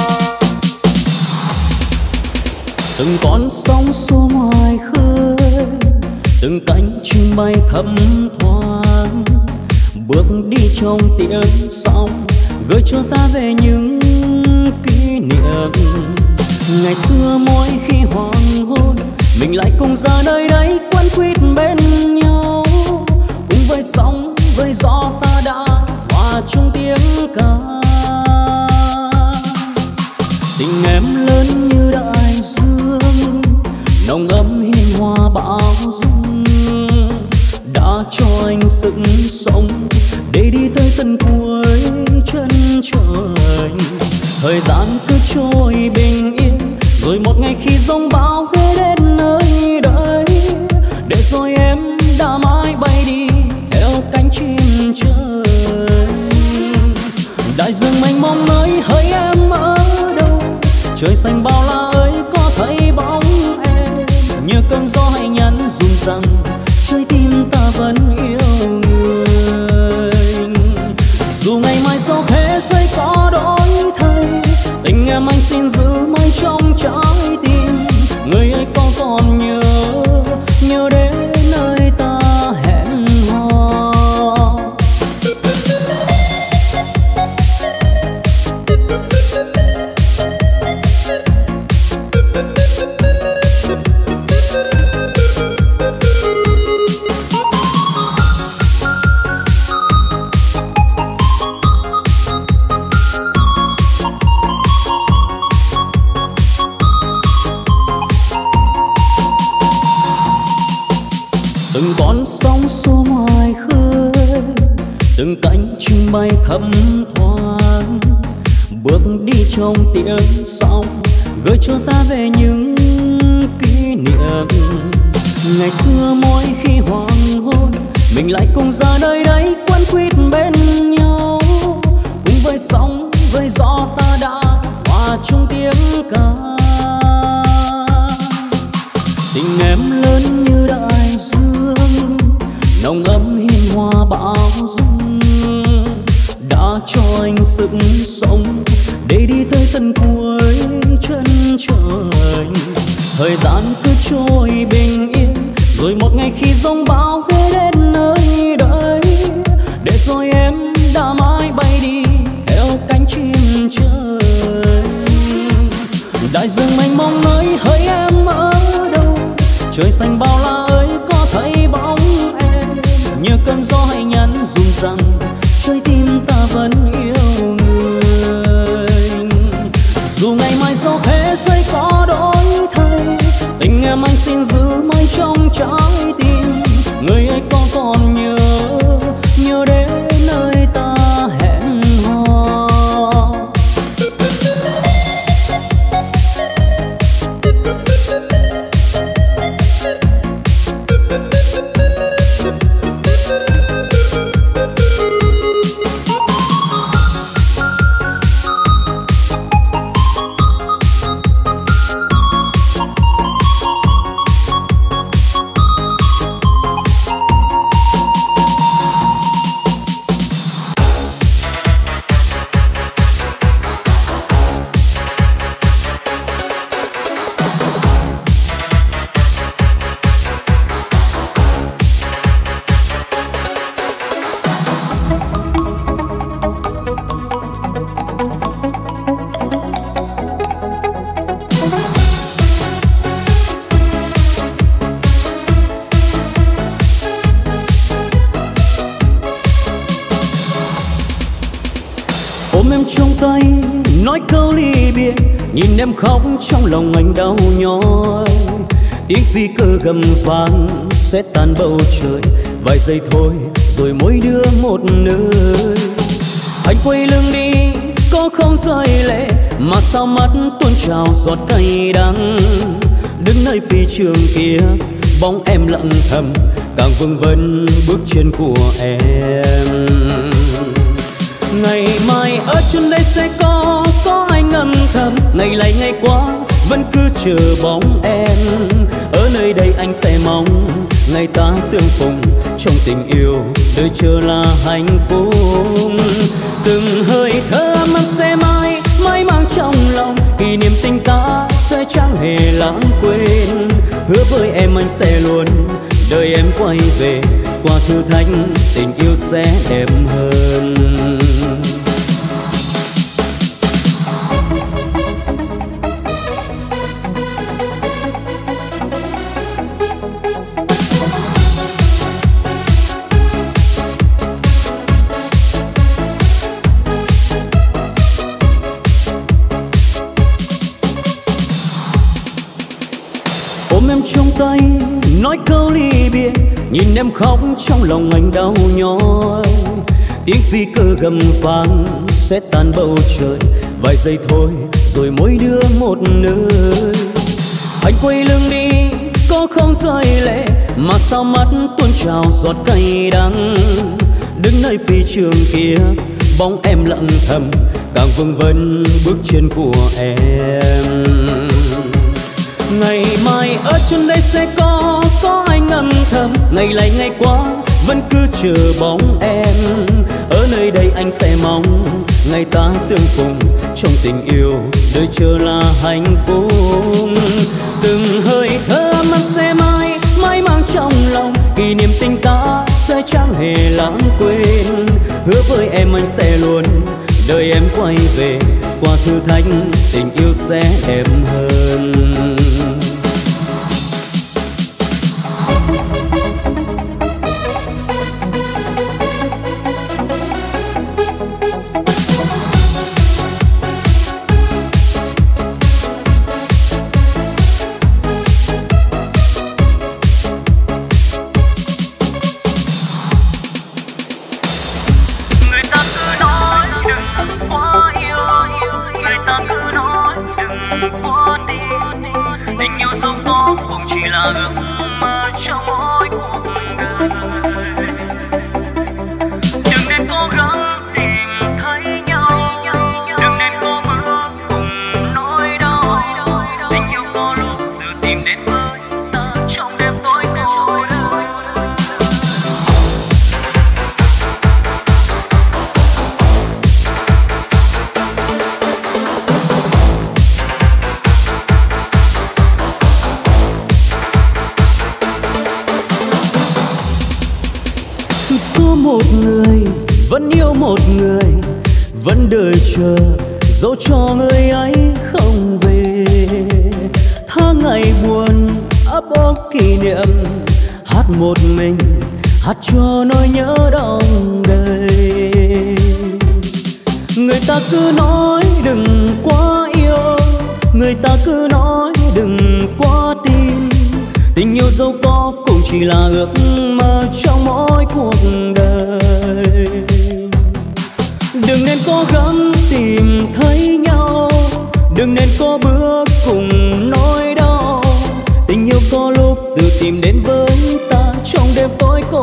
Từng con sóng xô ngoài khơi, từng cánh chim bay thấp thoáng, bước đi trong tiếng sóng gợi cho ta về những kỷ niệm. Ngày xưa mỗi khi hoàng hôn, mình lại cùng ra nơi đây quấn quýt bên nhau. Cùng với sóng với gió ta đã hòa chung tiếng ca. Tình em lớn như đại dương, nồng ấm hiền hòa bao dung, đã cho anh sức sống để đi tới tận cuối chân trời. Thời gian cứ trôi bình yên, rồi một ngày khi giông bão ghé đến nơi đây, để rồi em đã mãi bay đi theo cánh chim trời. Đại dương mênh mông nơi hỡi em ở đâu, trời xanh bao la ơi có thấy bóng em như cơn gió hay nhắn rung rằng trái tim ta vẫn yêu người. Dù ngày mai sau thế giới có đổi thay, tình em anh xin giữ mãi trong trái tim. Người ơi có còn nhớ, nhớ đến nơi ta hẹn hò. Từng con sóng xô ngoài khơi, từng cánh chim bay thấp thoáng, bước đi trong tiếng sóng gợi cho ta về những kỷ niệm. Ngày xưa mỗi khi hoàng hôn, mình lại cùng ra nơi đây quấn quýt bên nhau. Cùng với sóng với gió ta đã hòa chung tiếng ca. Tình em lớn như đại dương, nồng ấm hiền hòa bao dung, đã cho anh sức sống để đi tới tận cuối chân trời. Thời gian cứ trôi bình yên, rồi một ngày khi giông bão ghé đến nơi đây, để rồi em đã mãi bay đi theo cánh chim trời. Đại dương mênh mông ơi, hỡi em ở đâu? Trời xanh bao la ơi, có thấy bóng em? Như cơn gió hay nhắn run rằng trái tim ta vẫn yêu người. Dù ngày mai sau thế giới có đổi thay, tình em anh xin giữ mãi trong trái tim. Người ấy có còn nhớ, nhớ đến nơi ta hẹn hò. Trong tay nói câu ly biệt, nhìn em khóc trong lòng anh đau nhói. Tiếng phi cơ gầm vang sẽ tan bầu trời, vài giây thôi rồi mỗi đứa một nơi. Anh quay lưng đi có không rơi lệ, mà sao mắt tuôn trào giọt cay đắng. Đứng nơi phi trường kia bóng em lặng thầm, càng vương vấn bước chân của em. Ngày mai ở chân đây sẽ có, có anh âm thầm. Ngày lại ngày qua vẫn cứ chờ bóng em. Ở nơi đây anh sẽ mong ngày ta tương phùng, trong tình yêu đời chờ là hạnh phúc. Từng hơi thở mắt sẽ mãi mãi mang trong lòng, kỷ niệm tình ta sẽ chẳng hề lãng quên. Hứa với em anh sẽ luôn đợi em quay về, qua thử thách tình yêu sẽ đẹp hơn. Ôm em trong tay nói câu ly biệt, nhìn em khóc trong lòng anh đau nhói. Tiếng phi cơ gầm vang sẽ tan bầu trời, vài giây thôi rồi mỗi đứa một nơi. Anh quay lưng đi có không rơi lệ, mà sao mắt tuôn trào giọt cay đắng. Đứng nơi phi trường kia bóng em lặng thầm, càng vương vấn bước chân của em. Ngày mai ở chân đây sẽ có, có anh âm thầm. Ngày lại ngày qua vẫn cứ chờ bóng em. Ở nơi đây anh sẽ mong ngày ta tương phùng, trong tình yêu đời chờ là hạnh phúc. Từng hơi thở mắt sẽ mãi mãi mang trong lòng, kỷ niệm tình ta sẽ chẳng hề lãng quên. Hứa với em anh sẽ luôn đợi em quay về, qua thử thách tình yêu sẽ đẹp hơn. Tình yêu có lúc tự tìm đến với ta. Có một người vẫn yêu một người, vẫn đợi chờ dẫu cho người ấy không về. Tháng ngày buồn ấp ố kỷ niệm, hát một mình hát cho nỗi nhớ đong đầy. Người ta cứ nói đừng quá yêu, người ta cứ nói đừng quá tin. Tình yêu dẫu có cũng chỉ là ước mơ trong mỗi cuộc đời. Đừng nên cố gắng tìm thấy nhau, đừng nên có bước cùng nỗi đau. Tình yêu có lúc tự tìm đến với ta trong đêm tối cô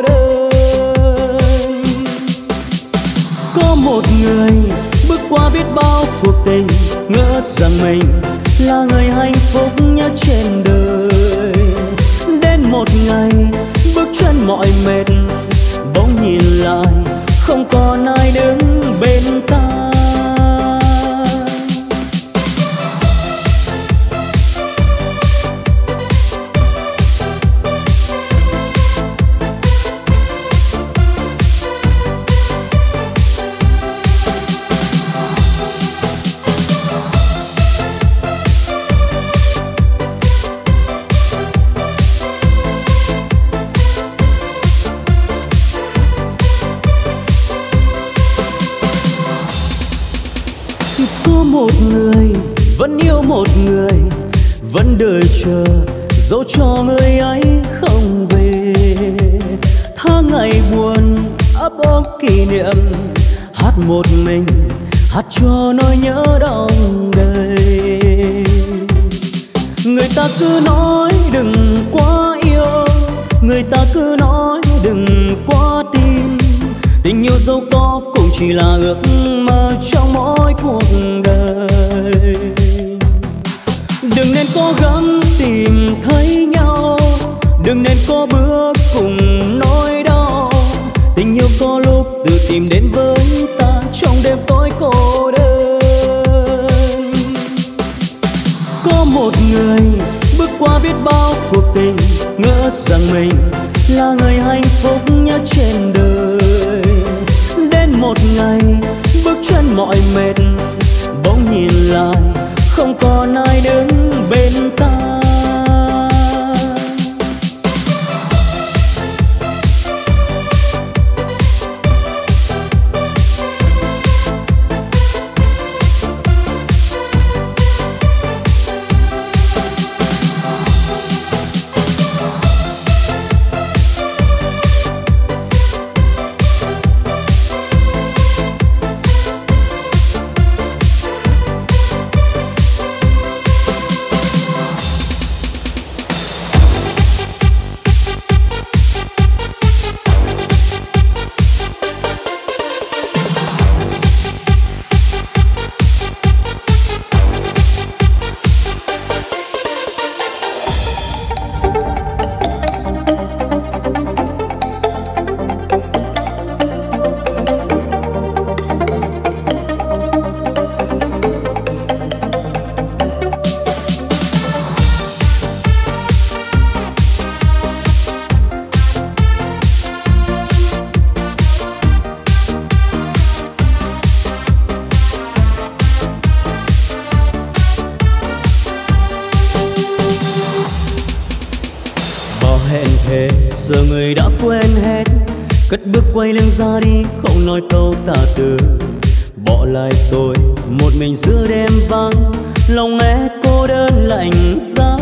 đơn. Có một người bước qua biết bao cuộc tình, ngỡ rằng mình là người hạnh phúc nhất trên đời. Đến một ngày bước chân mỏi mệt, bỗng nhìn lại không còn ai đứng bên ta. Một người vẫn yêu một người, vẫn đợi chờ dẫu cho người ấy không về. Tháng ngày buồn ấp ố kỷ niệm, hát một mình hát cho nỗi nhớ đong đầy. Người ta cứ nói đừng quá yêu, người ta cứ nói đừng quá tin. Tình yêu dẫu có cũng chỉ là ước mơ trong mỗi cuộc đời. Đừng nên cố gắng tìm thấy nhau, đừng nên có bước cùng nỗi đau. Tình yêu có lúc tự tìm đến với ta trong đêm tối cô đơn. Có một người bước qua biết bao cuộc tình, ngỡ rằng mình là người hạnh phúc nhất trên đời. Đến một ngày bước chân mỏi mệt, bỗng nhìn lại không còn ai đứng bên ta. Giờ người đã quên hết, cất bước quay lưng ra đi không nói câu tả từ. Bỏ lại tôi một mình giữa đêm vắng, lòng nghe cô đơn lạnh giá.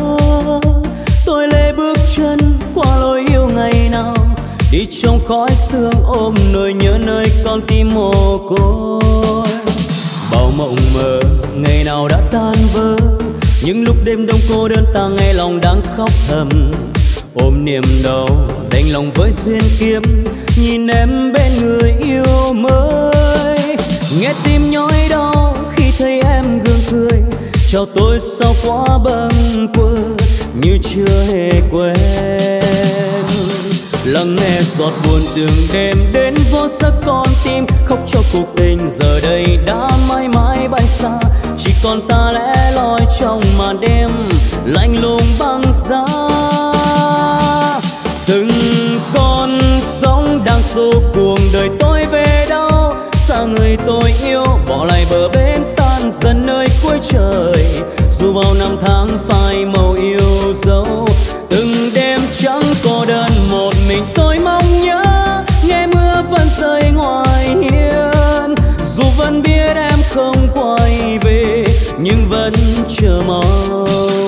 Tôi lê bước chân qua lối yêu ngày nào, đi trong khói sương ôm nỗi nhớ nơi con tim mồ côi. Bao mộng mơ ngày nào đã tan vỡ, những lúc đêm đông cô đơn ta nghe lòng đang khóc thầm. Ôm niềm đau đành lòng với duyên kiếp, nhìn em bên người yêu mới. Nghe tim nhói đau khi thấy em gương cười, cho tôi sao quá bâng quơ như chưa hề quen. Lắng nghe giọt buồn từng đêm đến vô giấc con tim, khóc cho cuộc tình giờ đây đã mãi mãi bay xa. Chỉ còn ta lẻ loi trong màn đêm lạnh lùng băng giá. Từng con sóng đang số cuộc đời tôi về đâu, xa người tôi yêu bỏ lại bờ bên tan dần nơi cuối trời. Dù bao năm tháng phai màu yêu dấu, từng đêm trắng cô đơn một mình tôi mong nhớ, nghe mưa vẫn rơi ngoài hiên. Dù vẫn biết em không quay về nhưng vẫn chờ mong.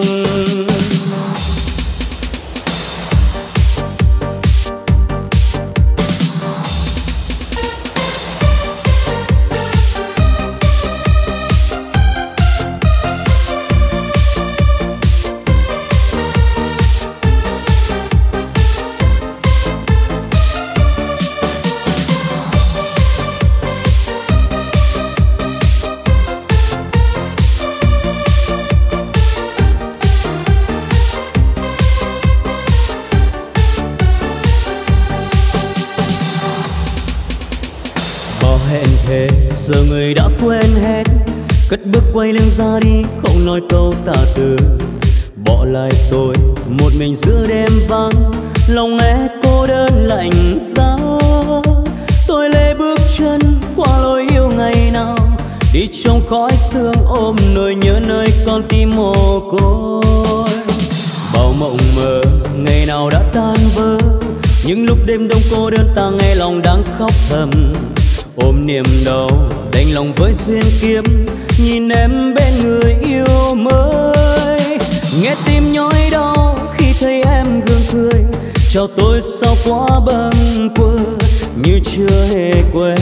Giờ người đã quên hết, cất bước quay lưng ra đi không nói câu tả từ, bỏ lại tôi một mình giữa đêm vắng, lòng nghe cô đơn lạnh giá. Tôi lê bước chân qua lối yêu ngày nào, đi trong khói sương ôm nỗi nhớ nơi con tim mồ côi. Bao mộng mơ ngày nào đã tan vỡ, những lúc đêm đông cô đơn ta nghe lòng đang khóc thầm. Ôm niềm đau đành lòng với duyên kiếp, nhìn em bên người yêu mới. Nghe tim nhói đau khi thấy em gương cười, cho tôi sao quá bâng quơ như chưa hề quen.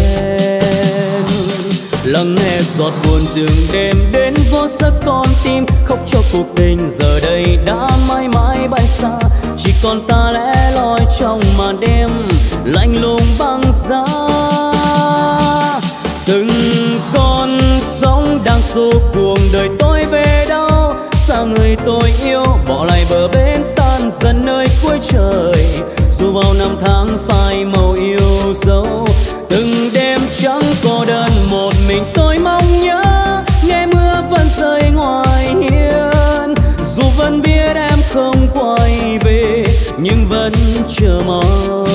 Lắng nghe giọt buồn từng đêm đến vô giấc con tim, khóc cho cuộc tình giờ đây đã mãi mãi bay xa. Chỉ còn ta lẻ loi trong màn đêm lạnh lùng băng giá. Từng con sóng đang xô cuồng đời tôi về đâu, xa người tôi yêu bỏ lại bờ bên tan dần nơi cuối trời. Dù bao năm tháng phai màu yêu dấu, từng đêm trắng cô đơn một mình tôi mong nhớ, nghe mưa vẫn rơi ngoài hiên. Dù vẫn biết em không quay về nhưng vẫn chờ mong.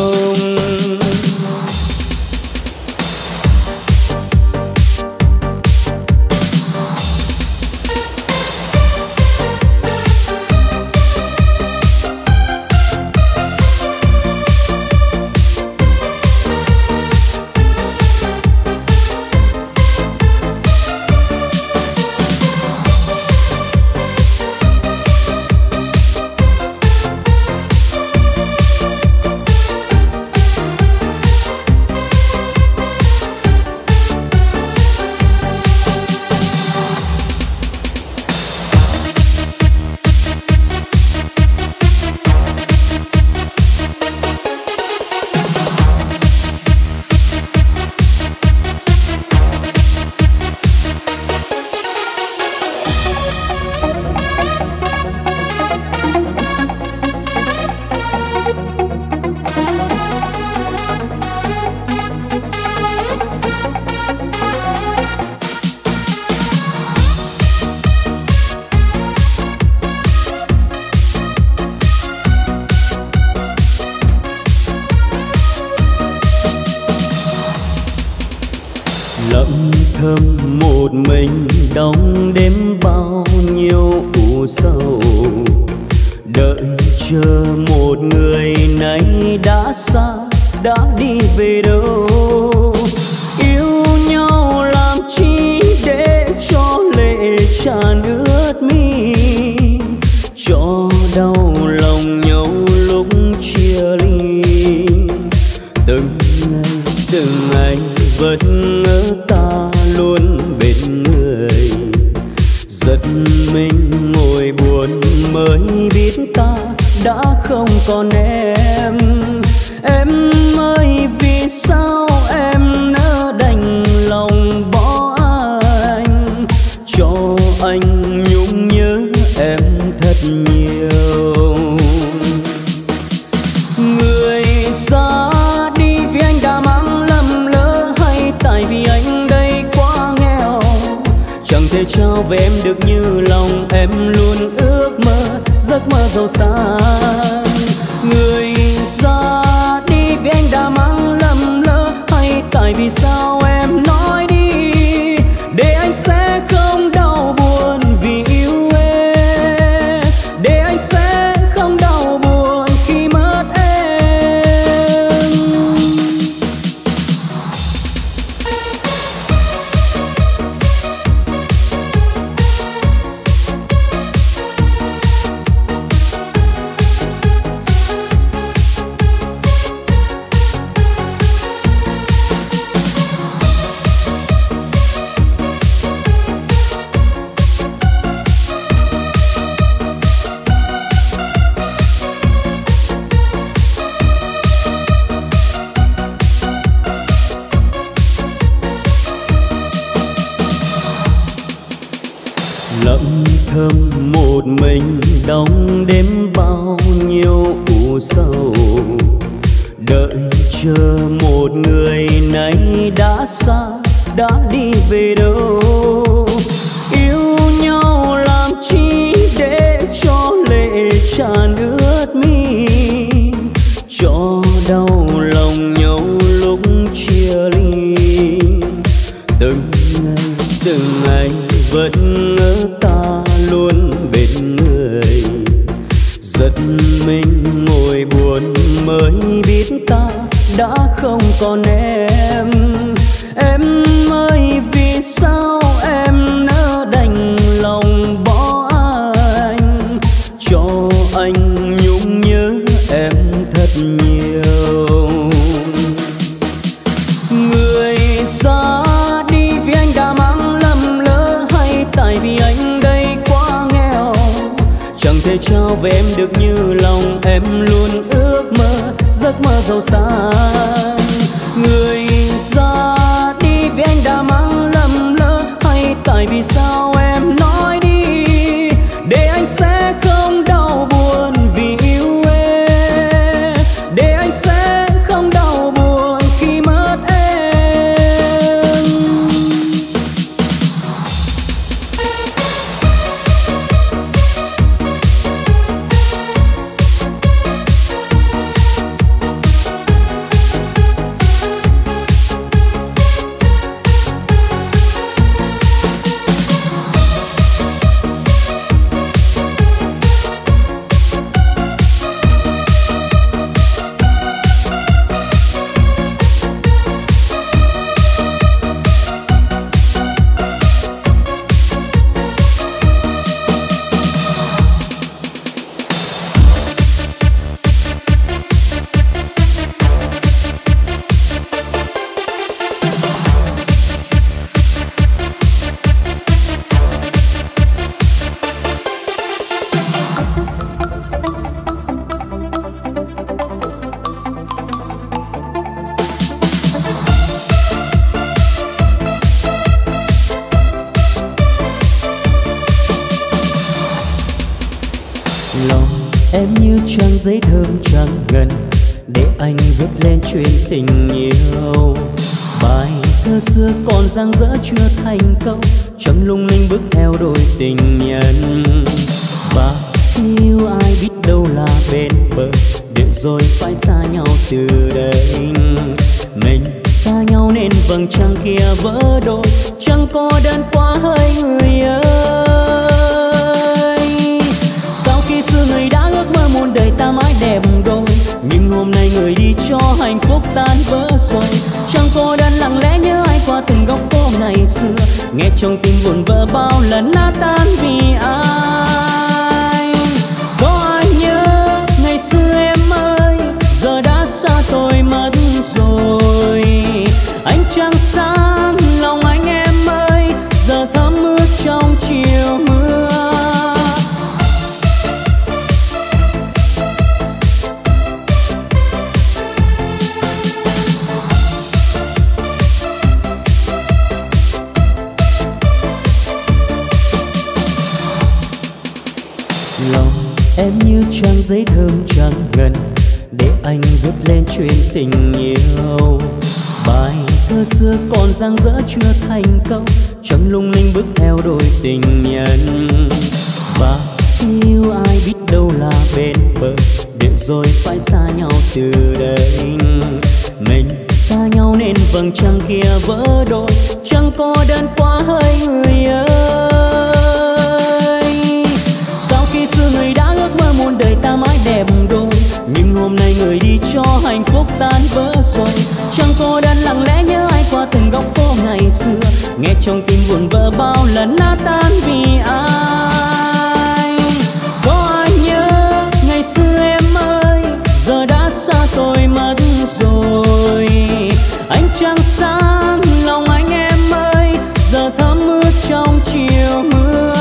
lặng thầm một mình đong đêm bao nhiêu u sầu, đợi chờ một người nay đã xa đã đi về đâu. Yêu nhau làm chi để cho lệ tràn ướt mi, cho đau lòng nhau lúc chia ly. Từng ngày từng ngày vẫn ngỡ ta luôn bên người, giật mình ngồi buồn mới biết ta đã không còn em. Em ơi vì sao em nỡ đành lòng bỏ anh, cho anh nhung nhớ em thật nhiều. Người ra đi vì anh đã mang lầm lỡ, hay tại vì anh đây quá nghèo, chẳng thể trao về em được như lòng em luôn ước mơ, giấc mơ giàu sang. Người ra đi vì anh đã mang lầm mình đong đêm bao nhiêu u sầu, đợi chờ một người này đã xa đã đi về đâu. Yêu nhau làm chi để cho lệ tràn ướt mi, cho đau lòng nhau lúc chia ly. Từng ngày từng ngày vẫn ngỡ ta luôn bên người, giật mình ngồi buồn mới biết ta đã không còn em. Em ơi vì sao em nỡ đành lòng bỏ anh, cho anh nhung nhớ em thật nhiều. Người xa đi vì anh đã mang lầm lỡ, hay tại vì anh đây quá nghèo, chẳng thể trao về em được như lòng em luôn ước mơ, giấc mơ giàu sang. Người xa đi vì anh đã mang lầm lỡ, hay tại vì sao em nói đi để anh sẽ không đau buồn vì yêu em, để anh sẽ không đau buồn khi mất em. Em như trang giấy thơm trắng ngần để anh viết lên chuyện tình yêu. Bài thơ xưa còn dang dở chưa thành câu, trầm lung linh bước theo đôi tình nhân. Và yêu ai biết đâu là bên bờ, để rồi phải xa nhau từ đây. Mình xa nhau nên vầng trăng kia vỡ đôi, chẳng có đơn quá hơi người ơi. Sau khi xưa người đã ước mơ muôn đời ta mãi đẹp đôi, nhưng hôm nay người đi cho hạnh phúc tan vỡ rồi. Chẳng cô đơn lặng lẽ nhớ ai qua từng góc phố ngày xưa, nghe trong tim buồn vỡ bao lần nát tan vì ai. Có ai nhớ ngày xưa em ơi, giờ đã xa tôi mất rồi. Ánh trăng sáng lòng anh em ơi, giờ thấm ướt trong chiều mưa. Lòng em như trang giấy thơm trắng ngần để anh viết lên chuyện tình yêu. Bài thơ xưa còn dang dở chưa thành câu, trầm lung linh bước theo đôi tình nhân. Và yêu ai biết đâu là bên bờ, để rồi phải xa nhau từ đây. Mình xa nhau nên vầng trăng kia vỡ đôi, chẳng có đơn quá hơi người ơi. Sau khi xưa người đã ước mơ muôn đời ta mãi đẹp đôi, nhưng hôm nay người đi cho hạnh phúc tan vỡ rồi. Chẳng cô đơn lặng lẽ nhớ ai qua từng góc phố ngày xưa, nghe trong tim buồn vỡ bao lần nát tan vì ai. Có ai nhớ ngày xưa em ơi, giờ đã xa tôi mất rồi. Ánh trăng sáng lòng anh em ơi, giờ thấm ướt trong chiều mưa.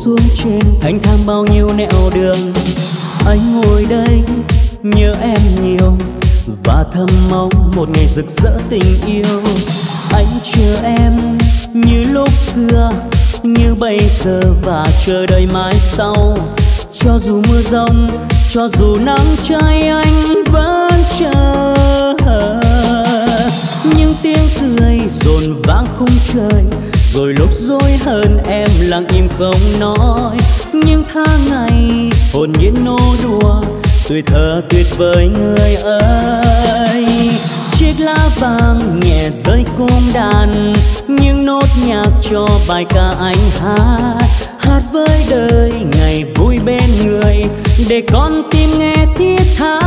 xuống trên thanh thang bao nhiêu nẻo đường. Anh ngồi đây nhớ em nhiều và thầm mong một ngày rực rỡ tình yêu. Anh chờ em như lúc xưa, như bây giờ và chờ đợi mai sau. Cho dù mưa giông, cho dù nắng cháy, anh vẫn chờ. Những tiếng cười dồn vang khung trời, rồi lúc dối hơn em lặng im không nói. Những tháng ngày hồn nhiên nô đùa, tuổi thơ tuyệt vời người ơi. Chiếc lá vàng nhẹ rơi cung đàn, những nốt nhạc cho bài ca anh hát. Hát với đời ngày vui bên người, để con tim nghe thiết tha.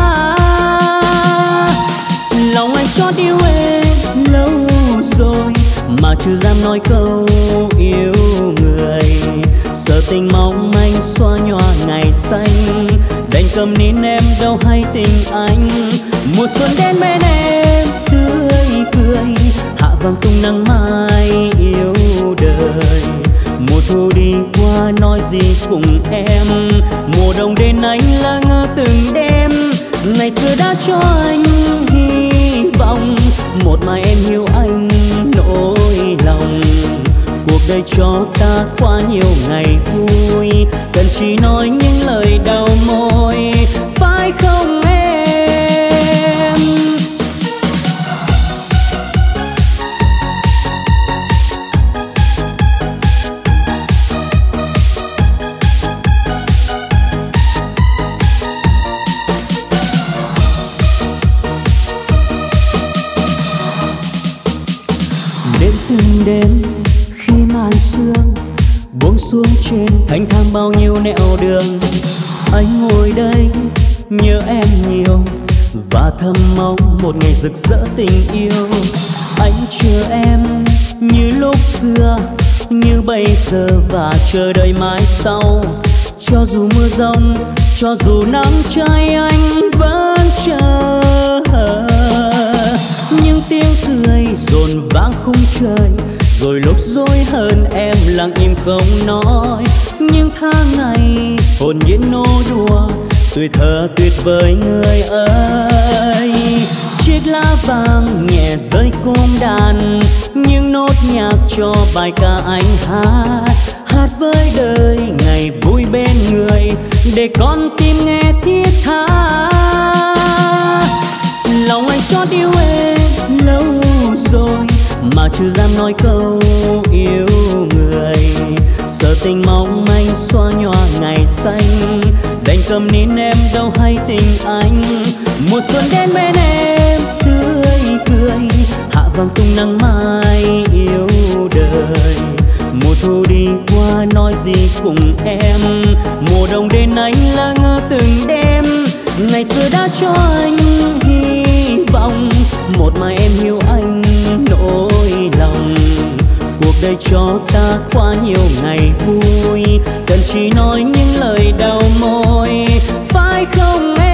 Lòng anh cho yêu em lâu rồi, mà chưa dám nói câu yêu người. Sợ tình mong manh xóa nhòa ngày xanh, đành cầm nín em đâu hay tình anh. Mùa xuân đến bên em tươi cười, hạ vàng tung nắng mai yêu đời. Mùa thu đi qua nói gì cùng em, mùa đông đến anh là ngơ từng đêm. Ngày xưa đã cho anh hy vọng, một mai em hiểu anh nỗi lòng. Cuộc đời cho ta qua nhiều ngày vui, cần chỉ nói những lời đầu môi, phải không em? Đêm từng đêm khi màn sương buông xuống trên thanh thang bao nhiêu nẻo đường. Anh ngồi đây nhớ em nhiều và thầm mong một ngày rực rỡ tình yêu. Anh chờ em như lúc xưa, như bây giờ và chờ đợi mai sau. Cho dù mưa giông, cho dù nắng cháy, anh vẫn chờ. Những tiếng cười dồn vang khung trời, rồi lúc dối hơn em lặng im không nói. Những tháng ngày hồn nhiên nô đùa, tuổi thơ tuyệt vời người ơi. Chiếc lá vàng nhẹ rơi cung đàn, những nốt nhạc cho bài ca anh hát. Hát với đời ngày vui bên người, để con tim nghe thiết tha. Lòng anh cho yêu em lâu rồi, mà chưa dám nói câu yêu người. Sợ tình mong manh xóa nhòa ngày xanh, đành cầm nín em đâu hay tình anh. Mùa xuân đến bên em tươi cười, hạ vàng tung nắng mai yêu đời. Mùa thu đi qua nói gì cùng em, mùa đông đến anh là ngơ từng đêm. Ngày xưa đã cho anh hy vọng, một mai em hiểu anh nỗi lòng. Cuộc đời cho ta qua nhiều ngày vui, cần chỉ nói những lời đầu môi, phải không em?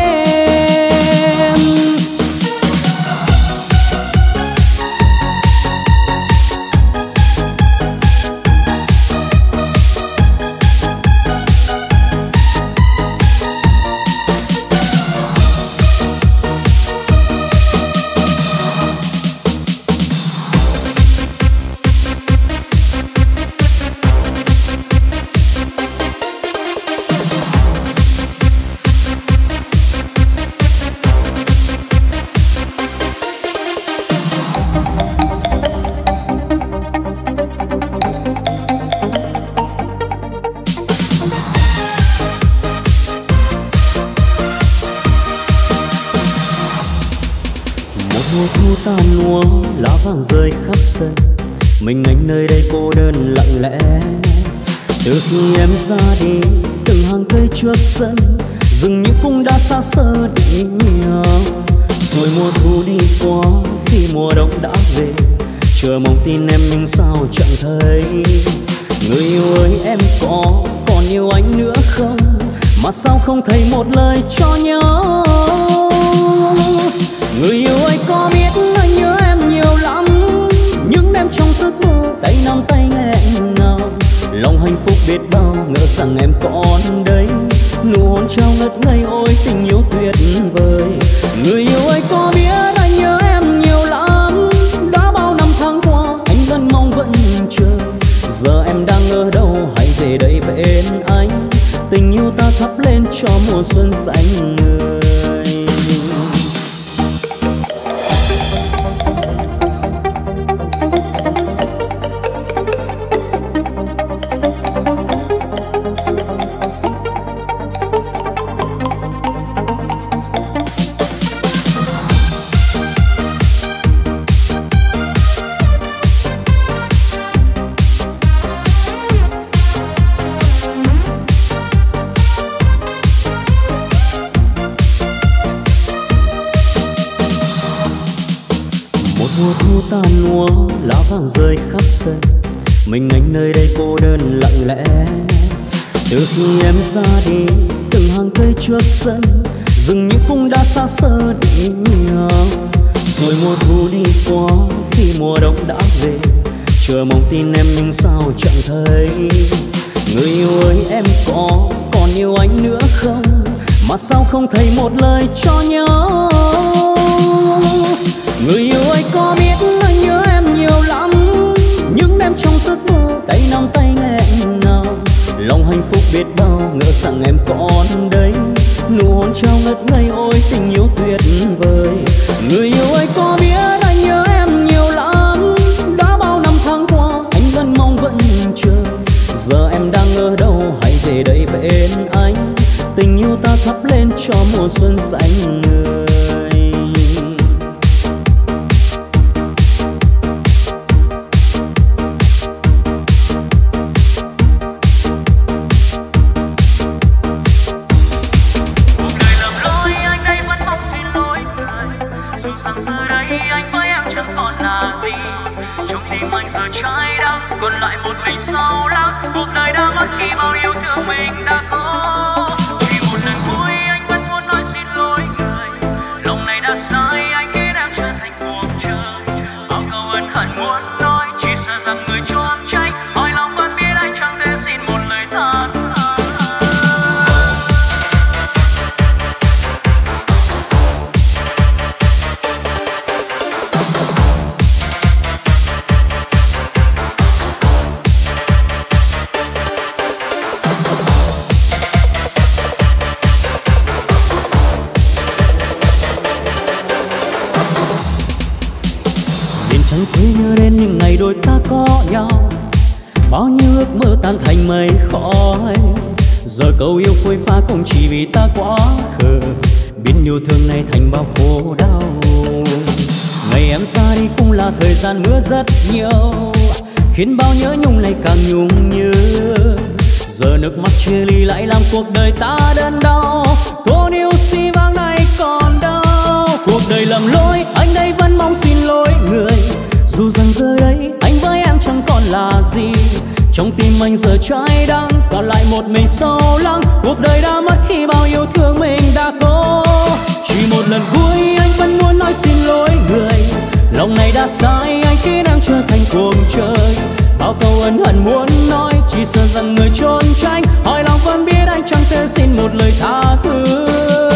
Rơi khắp sân, mình anh nơi đây cô đơn lặng lẽ. Từ khi em ra đi, từng hàng cây trước sân, dường như cũng đã xa xơ đi nhiều. Rồi mùa thu đi qua, khi mùa đông đã về, chờ mong tin em nhưng sao chẳng thấy. Người yêu ơi em có còn yêu anh nữa không, mà sao không thấy một lời cho nhau. Người yêu ơi có biết anh nhớ em nhiều lắm, những đêm trong giấc mơ tay nắm tay nghẹn ngào. lòng hạnh phúc biết bao, ngỡ rằng em còn đây. Nụ hôn trao ngất ngây, ôi tình yêu tuyệt vời. Người yêu ơi có biết anh nhớ em nhiều lắm, đã bao năm tháng qua anh vẫn mong vẫn chờ. Giờ em đang ở đâu, hãy về đây bên anh, tình yêu ta thắp lên cho mùa xuân xanh người. Mùa thu tan úa, lá vàng rơi khắp sân, mình anh nơi đây cô đơn lặng lẽ. Từ khi em ra đi, từng hàng cây trước sân, dường như cũng đã xa xơ đi nhiều. Rồi mùa thu đi qua, khi mùa đông đã về, chờ mong tin em nhưng sao chẳng thấy. Người yêu ơi em có còn yêu anh nữa không, mà sao không thấy một lời cho nhau. Người yêu ơi có biết anh nhớ em nhiều lắm, những đêm trong giấc mơ tay nắm tay nghẹn ngào. Lòng hạnh phúc biết bao, ngỡ rằng em còn đây. Nụ hôn trao ngất ngây, ôi tình yêu tuyệt vời. Người yêu ơi có biết anh nhớ em nhiều lắm, đã bao năm tháng qua anh vẫn mong vẫn chờ. Giờ em đang ở đâu, hãy về đây bên anh, tình yêu ta thắp lên cho mùa xuân xanh người. Rằng giờ đây anh với em chẳng còn là gì, trong tim anh giờ trái đắng, còn lại một mình sâu lắng. Cuộc đời đã mất khi bao yêu thương mình đã có. Chỉ một lần vui anh vẫn muốn nói xin lỗi người, lòng này đã sai anh khiến em trở thành cuộc chơi. Bao câu ân hận muốn nói, chỉ sợ rằng người trốn tránh, hỏi lòng vẫn biết anh chẳng thể xin một lời tha thứ. Chẳng thể nhớ đến những ngày đôi ta có nhau, bao nhiêu ước mơ tan thành mây khói. Giờ câu yêu phôi pha cũng chỉ vì ta quá khờ, biến yêu thương này thành bao khổ đau. Ngày em ra đi cũng là thời gian mưa rất nhiều, khiến bao nhớ nhung này càng nhung nhớ. Giờ nước mắt chia ly lại làm cuộc đời ta đớn đau, cô yêu si vang này còn đâu. Cuộc đời lầm lỗi, anh đây vẫn mong xin lỗi người, dù rằng giờ đây anh với em chẳng còn là gì. Trong tim anh giờ trái đắng, còn lại một mình sâu lắng. Cuộc đời đã mất khi bao yêu thương mình đã có. Chỉ một lần vui anh vẫn muốn nói xin lỗi người, lòng này đã sai anh khiến em trở thành cuồng trời. Bao câu ân hận muốn nói, chỉ sợ rằng người trốn tránh, hỏi lòng vẫn biết anh chẳng thể xin một lời tha thứ.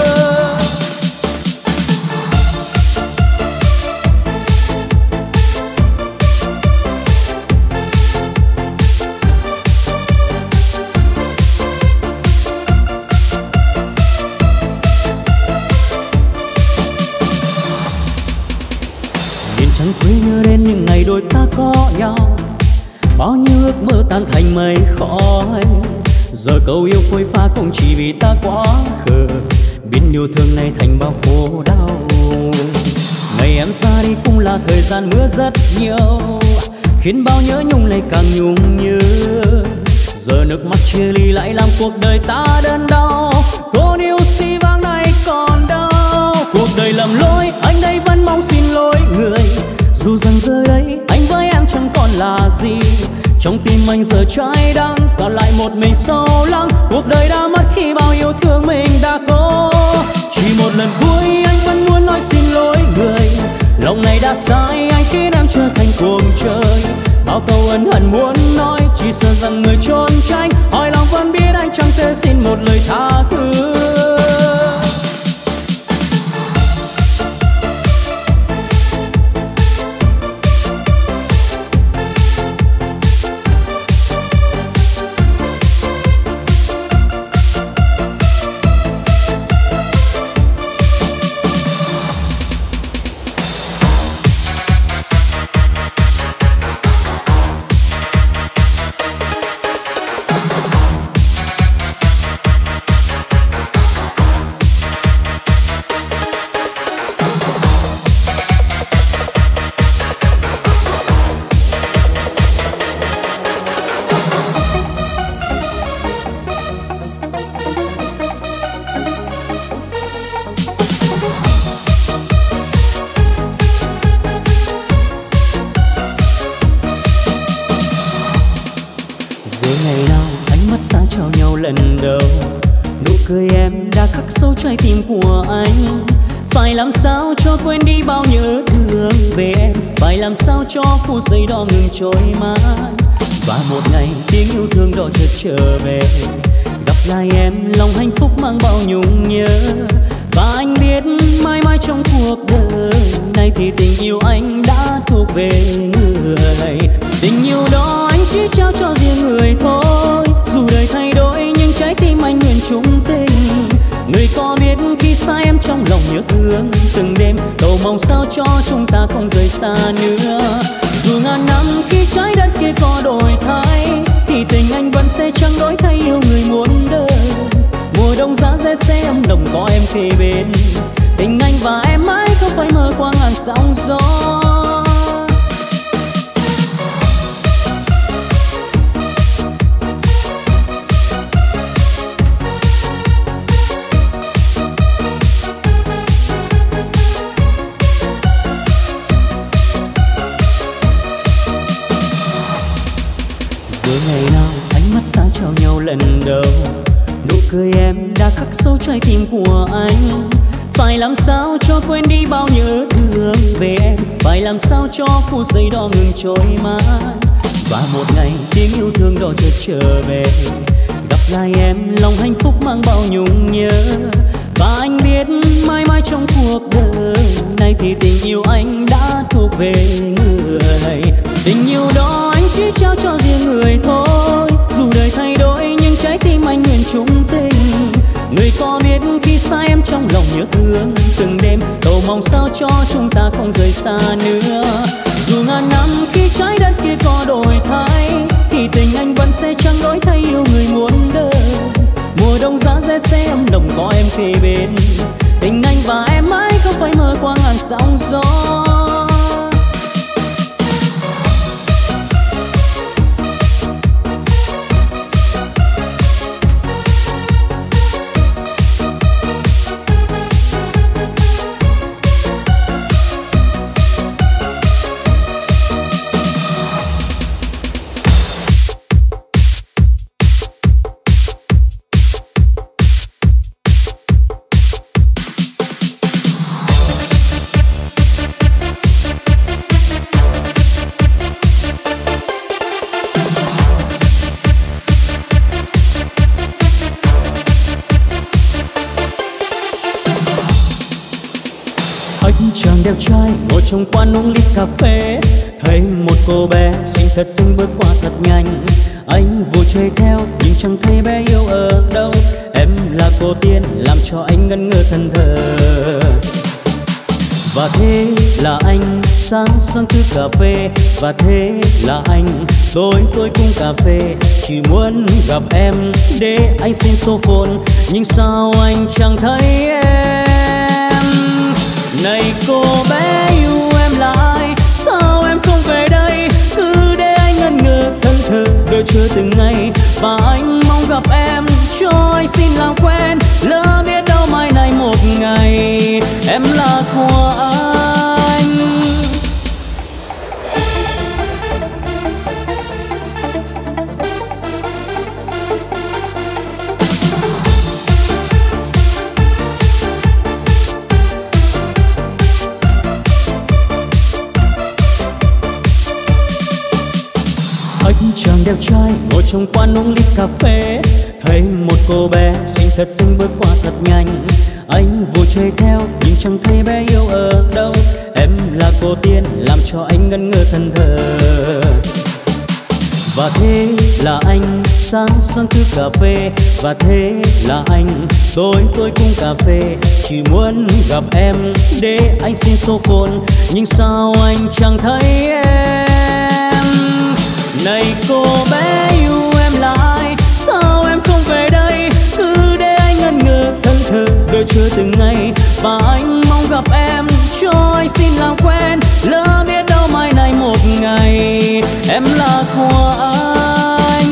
Chẳng quên nhớ đến những ngày đôi ta có nhau, bao nhiêu ước mơ tan thành mây khói. Giờ câu yêu phôi pha cũng chỉ vì ta quá khờ, biến yêu thương này thành bao khổ đau. Ngày em ra đi cũng là thời gian mưa rất nhiều, khiến bao nhớ nhung này càng nhung nhớ. Giờ nước mắt chia ly lại làm cuộc đời ta đớn đau, cô yêu si vang này còn đâu. Cuộc đời lầm lỗi, anh đây vẫn mong xin lỗi người, dù rằng giờ đây anh với em chẳng còn là gì. Trong tim anh giờ trái đắng, còn lại một mình sâu lắng. Cuộc đời đã mất khi bao yêu thương mình đã có. Chỉ một lần vui anh vẫn muốn nói xin lỗi người, lòng này đã sai anh khiến em trở thành cuồng trời. Bao câu ân hận muốn nói, chỉ sợ rằng người trốn tránh, hỏi lòng vẫn biết anh chẳng thể xin một lời tha thứ. Trái tim của anh phải làm sao cho quên đi bao nhớ thương về em, phải làm sao cho phút giây đó ngừng trôi mãi. Và một ngày tiếng yêu thương đó chợt trở về, gặp lại em lòng hạnh phúc mang bao nhung nhớ. Và anh biết mãi mãi trong cuộc đời này thì tình yêu anh đã thuộc về người. Tình yêu đó anh chỉ trao cho riêng người thôi, dù đời thay đổi nhưng trái tim anh nguyện chung tình. Người có biết khi xa em trong lòng nhớ thương từng đêm, cầu mong sao cho chúng ta không rời xa nữa. Dù ngàn năm khi trái đất kia có đổi thay, thì tình anh vẫn sẽ chẳng đổi thay yêu người muôn đời. Mùa đông giá rét sẽ ấm đồng có em kề bên, tình anh và em mãi không phải mơ qua ngàn sóng gió. Lần đầu nụ cười em đã khắc sâu trái tim của anh, phải làm sao cho quên đi bao nhớ thương về em, phải làm sao cho phút giây đó ngừng trôi mãi. Và một ngày tiếng yêu thương đó chợt trở về, gặp lại em lòng hạnh phúc mang bao nhung nhớ. Và anh biết mãi mãi trong cuộc đời này thì tình yêu anh đã thuộc về người. Tình yêu đó anh chỉ trao cho riêng người thôi, dù đời thay đổi nhưng trái tim anh nguyện chung tình. Người có biết khi xa em trong lòng nhớ thương từng đêm, cầu mong sao cho chúng ta không rời xa nữa. Dù ngàn năm khi trái đất kia có đổi thay, thì tình anh vẫn sẽ chẳng đổi thay yêu người muôn đời. Mùa đông giá rét sẽ ấm đồng có em kề bên, tình anh và em mãi không phải mơ qua ngàn sóng gió. Chàng đeo trai ngồi trong quán uống ly cà phê, thấy một cô bé xinh thật xinh bước qua thật nhanh. Anh vội chơi theo nhưng chẳng thấy bé yêu ở đâu, em là cô tiên làm cho anh ngẩn ngơ thân thờ. Và thế là anh sáng sáng thức cà phê, và thế là anh tối tối cũng cà phê. Chỉ muốn gặp em để anh xin số phone, nhưng sao anh chẳng thấy em. Này cô bé yêu em là ai, sao em không về đây, cứ để anh ngẩn ngơ thân thờ đợi chờ từng ngày. Và anh mong gặp em cho anh xin làm quen, lỡ biết đâu mai này một ngày em là của anh. đeo chai ngồi trong quán uống ly cà phê, thấy một cô bé xinh thật xinh bước qua thật nhanh. Anh vội chạy theo nhưng chẳng thấy bé yêu ở đâu. Em là cô tiên làm cho anh ngẩn ngơ thần thờ. Và thế là anh sáng sáng thức cà phê, và thế là anh tối tối cũng cà phê. Chỉ muốn gặp em để anh xin số phone, nhưng sao anh chẳng thấy em. Này cô bé yêu em là ai, sao em không về đây, cứ để anh ngẩn ngơ thân thờ đợi chờ từng ngày. Và anh mong gặp em cho anh xin làm quen, lỡ biết đâu mai này một ngày em là của anh.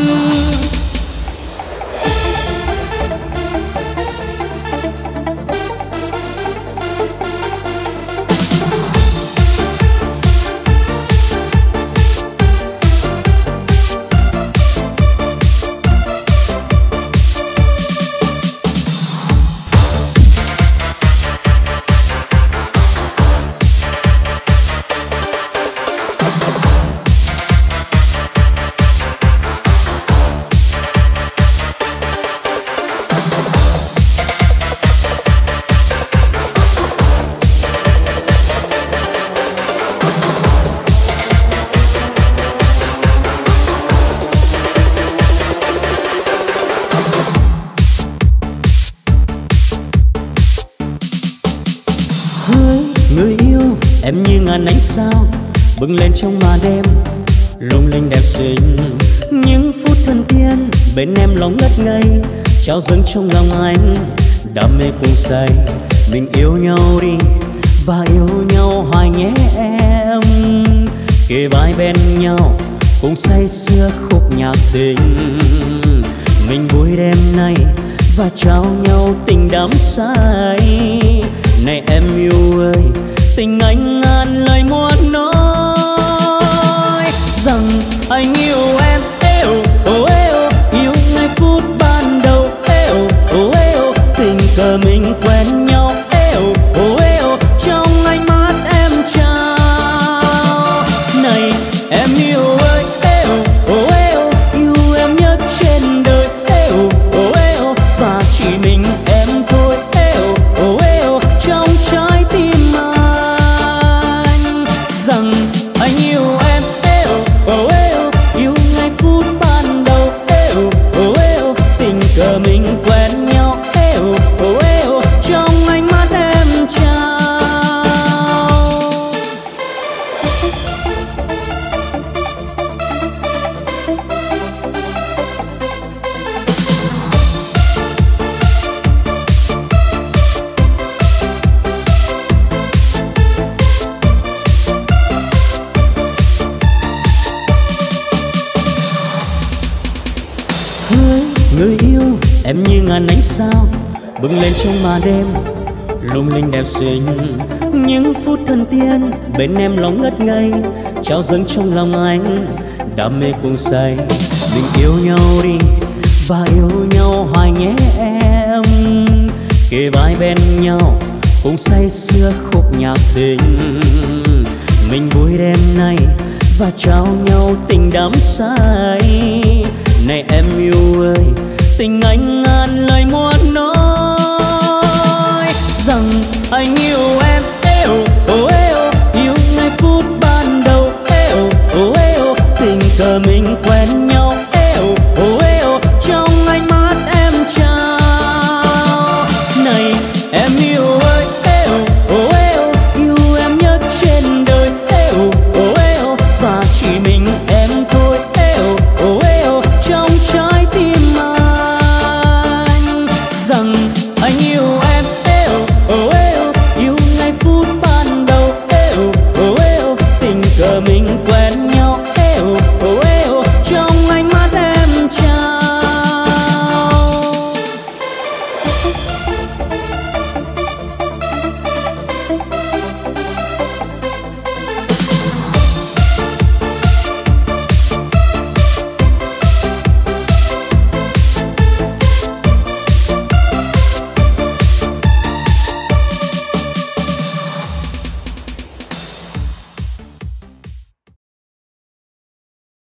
Em như ngàn ánh sao bừng lên trong màn đêm, lung linh đẹp xinh. Những phút thân tiên bên em lòng ngất ngây, trao dâng trong lòng anh đam mê cùng say. Mình yêu nhau đi và yêu nhau hoài nhé em, kề vai bên nhau cùng say sưa khúc nhạc tình. Mình vui đêm nay và trao nhau tình đắm say. Này em yêu ơi, tình anh ngàn lời muốn nói rằng anh yêu em. Eo, oh, eo, yêu ngay phút ban đầu. Eo, oh, eo, tình cờ mình quen nhau. Eo, oh, eo, trong ánh mắt em trao. Này em yêu ơi, eo, oh, eo, yêu em nhất trên đời. Eo, oh, eo, và chỉ mình em thôi. Eo, oh, eo, trong trái tim rằng anh yêu em. Eo, oh, eo, yêu ngay phút ban đầu. Eo, oh, eo, tình cờ mình quen nhau. Eo, oh, eo, trong ánh mắt em trao. Người yêu em như ngàn ánh sao bừng lên trong màn đêm, lung linh đẹp xinh. Những phút thân tiên bên em lòng ngất ngây, trao dâng trong lòng anh đam mê cùng say. Mình yêu nhau đi và yêu nhau hoài nhé em, kề vai bên nhau cùng say sưa khúc nhạc tình. Mình vui đêm nay và trao nhau tình đắm say. Này em yêu ơi, tình anh ngàn lời muốn nói rằng anh yêu em. Eo, oh, eo, yêu ngay phút ban đầu. Eo, oh, eo, tình cờ mình quen nhau. Eo, oh, eo, trong ánh mắt em trao. Này em